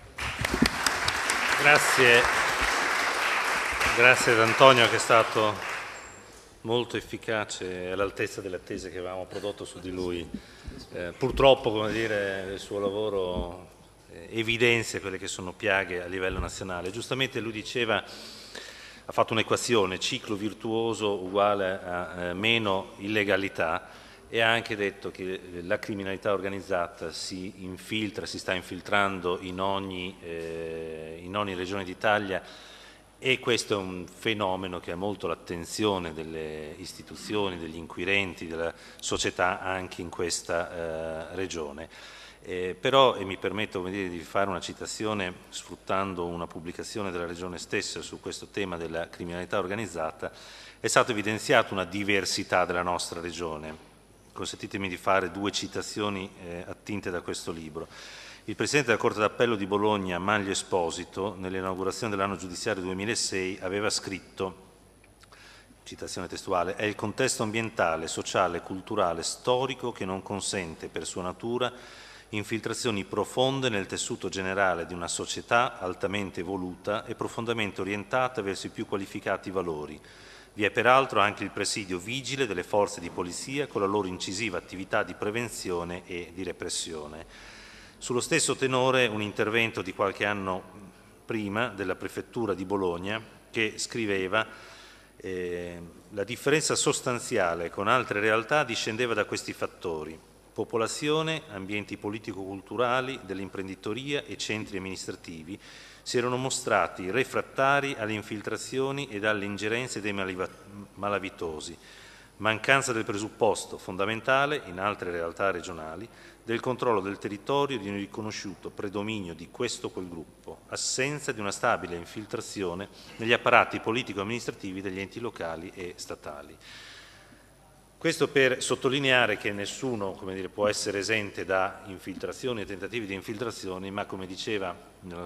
ad Antonio, che è stato molto efficace e all'altezza delle attese che avevamo prodotto su di lui. Purtroppo, come dire, il suo lavoro evidenzia quelle che sono piaghe a livello nazionale. Giustamente lui diceva, ha fatto un'equazione, ciclo virtuoso uguale a meno illegalità, e ha anche detto che la criminalità organizzata si sta infiltrando in ogni regione d'Italia, e questo è un fenomeno che ha molto l'attenzione delle istituzioni, degli inquirenti, della società anche in questa regione. Però, e mi permetto di fare una citazione sfruttando una pubblicazione della Regione stessa su questo tema della criminalità organizzata, è stato evidenziato una diversità della nostra Regione. Consentitemi di fare due citazioni attinte da questo libro. Il Presidente della Corte d'Appello di Bologna, Manlio Esposito, nell'inaugurazione dell'anno giudiziario 2006, aveva scritto, citazione testuale, «È il contesto ambientale, sociale, culturale, storico che non consente, per sua natura, infiltrazioni profonde nel tessuto generale di una società altamente evoluta e profondamente orientata verso i più qualificati valori. Vi è peraltro anche il presidio vigile delle forze di polizia con la loro incisiva attività di prevenzione e di repressione». Sullo stesso tenore un intervento di qualche anno prima della Prefettura di Bologna, che scriveva la differenza sostanziale con altre realtà discendeva da questi fattori: popolazione, ambienti politico-culturali, dell'imprenditoria e centri amministrativi si erano mostrati refrattari alle infiltrazioni ed alle ingerenze dei malavitosi, mancanza del presupposto fondamentale, in altre realtà regionali, del controllo del territorio di un riconosciuto predominio di questo o quel gruppo, assenza di una stabile infiltrazione negli apparati politico-amministrativi degli enti locali e statali. Questo per sottolineare che nessuno, come dire, può essere esente da infiltrazioni e tentativi di infiltrazioni, ma come diceva nel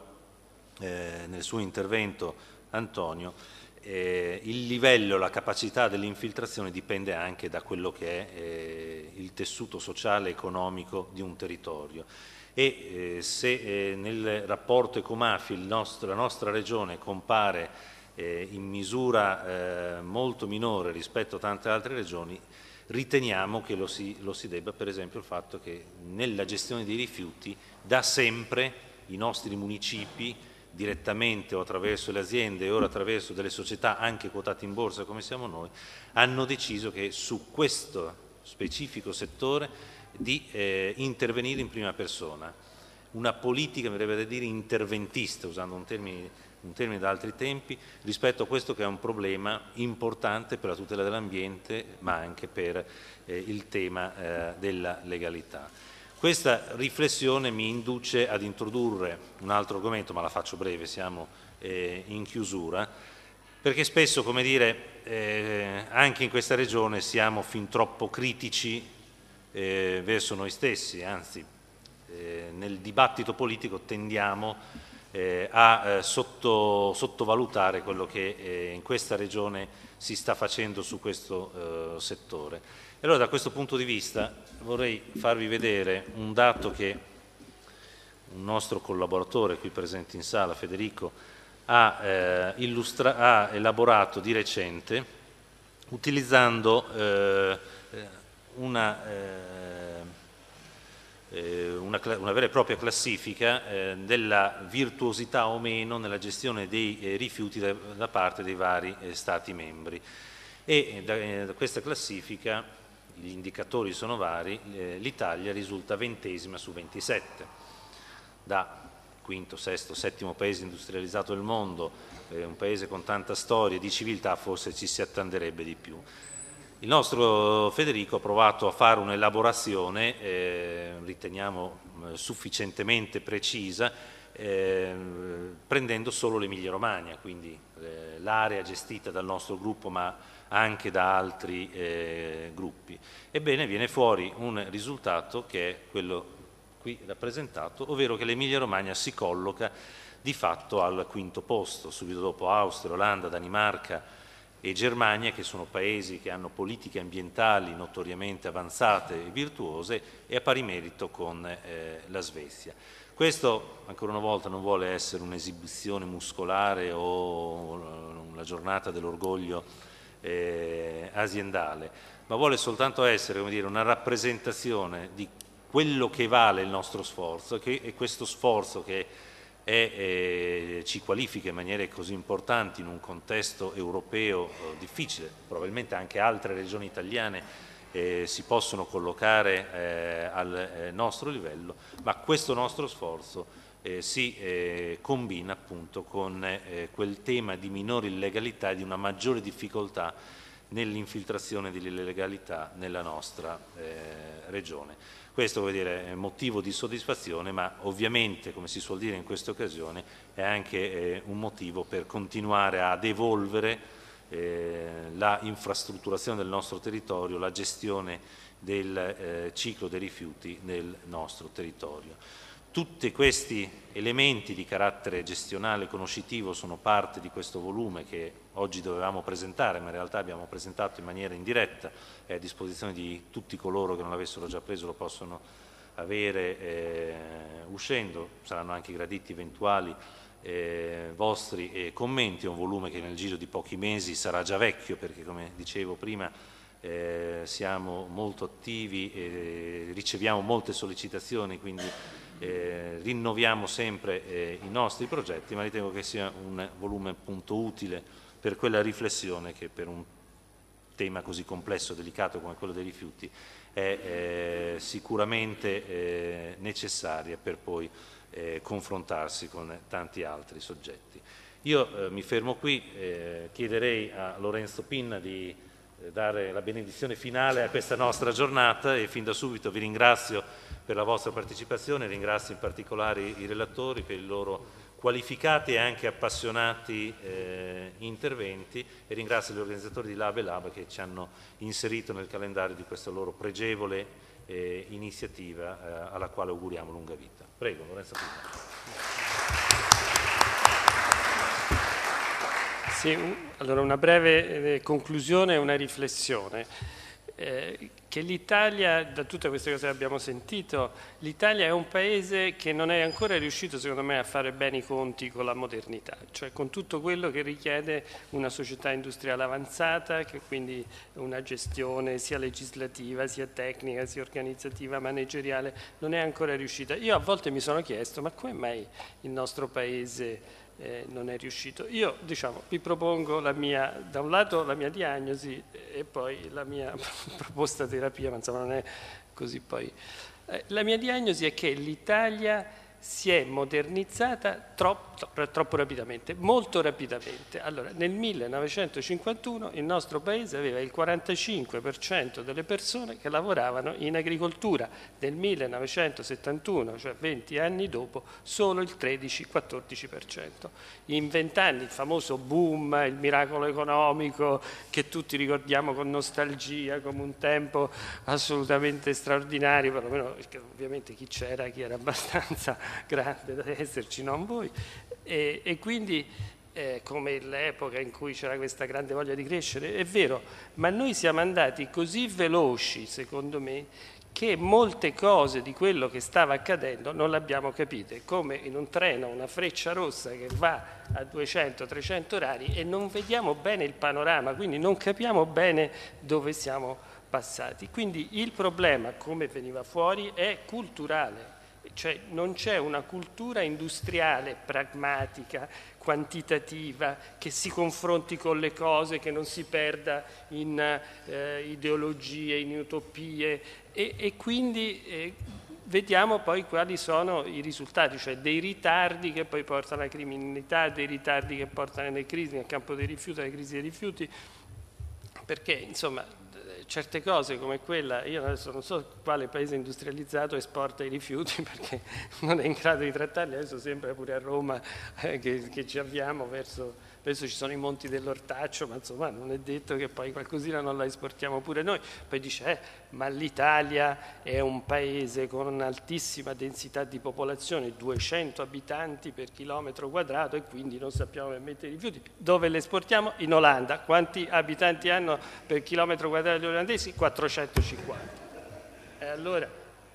suo intervento Antonio, il livello, la capacità dell'infiltrazione dipende anche da quello che è il tessuto sociale e economico di un territorio. E se nel rapporto ecomafie la nostra regione compare in misura molto minore rispetto a tante altre regioni, riteniamo che lo si debba per esempio al fatto che nella gestione dei rifiuti da sempre i nostri municipi, direttamente o attraverso le aziende e ora attraverso delle società anche quotate in borsa come siamo noi, hanno deciso che su questo specifico settore di intervenire in prima persona. Una politica, mi verrebbe da dire, interventista, usando un termine da altri tempi, rispetto a questo che è un problema importante per la tutela dell'ambiente, ma anche per il tema della legalità. Questa riflessione mi induce ad introdurre un altro argomento, ma la faccio breve, siamo in chiusura, perché spesso, come dire, anche in questa regione siamo fin troppo critici verso noi stessi, anzi nel dibattito politico tendiamo a sottovalutare quello che in questa regione si sta facendo su questo settore. E allora da questo punto di vista vorrei farvi vedere un dato che un nostro collaboratore qui presente in sala, Federico, ha elaborato di recente utilizzando una vera e propria classifica della virtuosità o meno nella gestione dei rifiuti da parte dei vari Stati membri. E da questa classifica, gli indicatori sono vari, l'Italia risulta 20ª su 27, da quinto, sesto, settimo paese industrializzato del mondo, un paese con tanta storia di civiltà, forse ci si attenderebbe di più. Il nostro Federico ha provato a fare un'elaborazione, riteniamo sufficientemente precisa, prendendo solo l'Emilia Romagna, quindi l'area gestita dal nostro gruppo ma anche da altri gruppi. Ebbene, viene fuori un risultato che è quello qui rappresentato, ovvero che l'Emilia Romagna si colloca di fatto al quinto posto, subito dopo Austria, Olanda, Danimarca e Germania, che sono paesi che hanno politiche ambientali notoriamente avanzate e virtuose, e a pari merito con la Svezia. Questo, ancora una volta, non vuole essere un'esibizione muscolare o una giornata dell'orgoglio aziendale, ma vuole soltanto essere, come dire, una rappresentazione di quello che vale il nostro sforzo, e questo sforzo che ci qualifica in maniere così importanti in un contesto europeo difficile. Probabilmente anche altre regioni italiane si possono collocare al nostro livello, ma questo nostro sforzo si combina appunto con quel tema di minore illegalità e di una maggiore difficoltà nell'infiltrazione dell'illegalità nella nostra regione. Questo, vuol dire, è motivo di soddisfazione, ma ovviamente, come si suol dire in queste occasioni, è anche un motivo per continuare ad evolvere la infrastrutturazione del nostro territorio, la gestione del ciclo dei rifiuti nel nostro territorio. Tutti questi elementi di carattere gestionale e conoscitivo sono parte di questo volume che oggi dovevamo presentare, ma in realtà abbiamo presentato in maniera indiretta, è a disposizione di tutti coloro che non l'avessero già preso, lo possono avere uscendo, saranno anche graditi eventuali vostri commenti. È un volume che nel giro di pochi mesi sarà già vecchio, perché, come dicevo prima, siamo molto attivi e riceviamo molte sollecitazioni, quindi rinnoviamo sempre i nostri progetti, ma ritengo che sia un volume appunto utile per quella riflessione che per un tema così complesso e delicato come quello dei rifiuti è sicuramente necessaria per poi confrontarsi con tanti altri soggetti. Io mi fermo qui, chiederei a Lorenzo Pinna di dare la benedizione finale a questa nostra giornata e fin da subito vi ringrazio per la vostra partecipazione, ringrazio in particolare i relatori per i loro qualificati e anche appassionati interventi e ringrazio gli organizzatori di Lab e Lab che ci hanno inserito nel calendario di questa loro pregevole iniziativa alla quale auguriamo lunga vita. Prego, Lorenzo Pino. Sì, allora una breve conclusione e una riflessione. Che l'Italia, da tutte queste cose che abbiamo sentito, l'Italia è un paese che non è ancora riuscito secondo me a fare bene i conti con la modernità, cioè con tutto quello che richiede una società industriale avanzata, che quindi una gestione sia legislativa, sia tecnica, sia organizzativa, manageriale, non è ancora riuscita. Io a volte mi sono chiesto, ma come mai il nostro paese non è riuscito? Io vi propongo da un lato la mia diagnosi e poi la mia proposta terapia, ma insomma non è così poi. La mia diagnosi è che l'Italia si è modernizzata troppo rapidamente, molto rapidamente. Allora, nel 1951 il nostro paese aveva il 45% delle persone che lavoravano in agricoltura, nel 1971, cioè 20 anni dopo, solo il 13-14%. In 20 anni il famoso boom, il miracolo economico che tutti ricordiamo con nostalgia come un tempo assolutamente straordinario, perlomeno perché ovviamente chi c'era, chi era abbastanza grande da esserci, non voi, e quindi come l'epoca in cui c'era questa grande voglia di crescere, è vero, ma noi siamo andati così veloci, secondo me, che molte cose di quello che stava accadendo non le abbiamo capite, come in un treno una freccia rossa che va a 200-300 orari e non vediamo bene il panorama, quindi non capiamo bene dove siamo passati. Quindi il problema, come veniva fuori, è culturale. Cioè non c'è una cultura industriale, pragmatica, quantitativa, che si confronti con le cose, che non si perda in ideologie, in utopie e quindi vediamo poi quali sono i risultati, cioè dei ritardi che poi portano alla criminalità, dei ritardi che portano alle crisi nel campo dei rifiuti, alle crisi dei rifiuti, perché insomma certe cose come quella, io adesso non so quale paese industrializzato esporta i rifiuti perché non è in grado di trattarli, adesso sembra pure a Roma che ci avviamo verso ci sono i monti dell'ortaccio, ma insomma non è detto che poi qualcosina non la esportiamo pure noi. Poi dice, ma l'Italia è un paese con un'altissima densità di popolazione, 200 abitanti per chilometro quadrato e quindi non sappiamo mettere i rifiuti. Dove le esportiamo? In Olanda. Quanti abitanti hanno per chilometro quadrato gli olandesi? 450. E allora,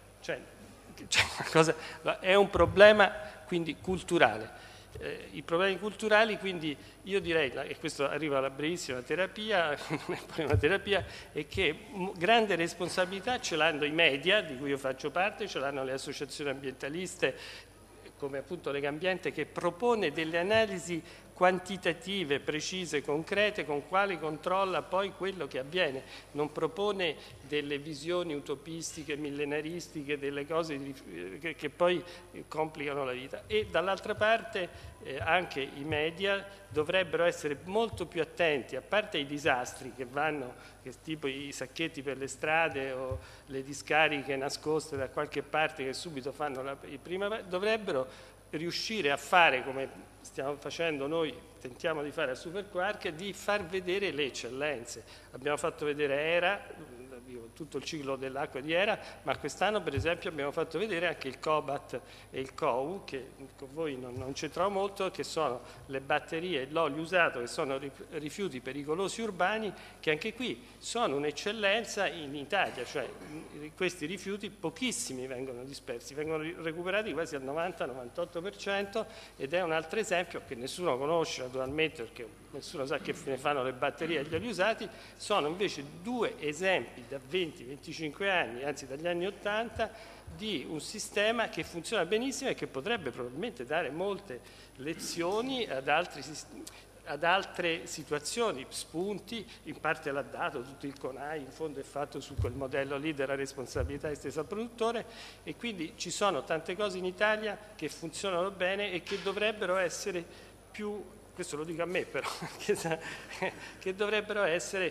è un problema quindi culturale. I problemi culturali, quindi io direi, e questo arriva alla brevissima terapia, non è poi una terapia, è che grande responsabilità ce l'hanno i media, di cui io faccio parte, ce l'hanno le associazioni ambientaliste, come appunto Legambiente, che propone delle analisi quantitative, precise, concrete, con quali controlla poi quello che avviene, non propone delle visioni utopistiche, millenaristiche, delle cose che poi complicano la vita. E dall'altra parte anche i media dovrebbero essere molto più attenti, a parte i disastri che vanno, tipo i sacchetti per le strade o le discariche nascoste da qualche parte che subito fanno il prima, dovrebbero riuscire a fare come stiamo facendo noi, tentiamo di fare a Superquark, di far vedere le eccellenze. Abbiamo fatto vedere ERA, tutto il ciclo dell'acqua di ERA, ma quest'anno per esempio abbiamo fatto vedere anche il COBAT e il COU, che con voi non c'entrano molto, che sono le batterie e l'olio usato, che sono rifiuti pericolosi urbani, che anche qui sono un'eccellenza in Italia, cioè questi rifiuti pochissimi vengono dispersi, vengono recuperati quasi al 90-98% ed è un altro esempio che nessuno conosce naturalmente perché nessuno sa che fine fanno le batterie e gli oli usati, sono invece due esempi da 20-25 anni, anzi dagli anni 80, di un sistema che funziona benissimo e che potrebbe probabilmente dare molte lezioni ad altre situazioni, spunti, in parte l'ha dato tutto il CONAI, in fondo è fatto su quel modello lì della responsabilità estesa al produttore e quindi ci sono tante cose in Italia che funzionano bene e che dovrebbero essere più, questo lo dico a me però, che dovrebbero essere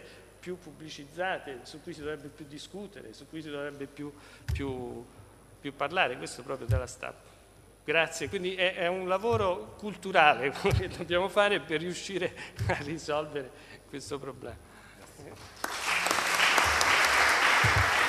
più pubblicizzate, su cui si dovrebbe più discutere, su cui si dovrebbe più parlare, questo proprio dalla stampa. Grazie, quindi è un lavoro culturale che dobbiamo fare per riuscire a risolvere questo problema.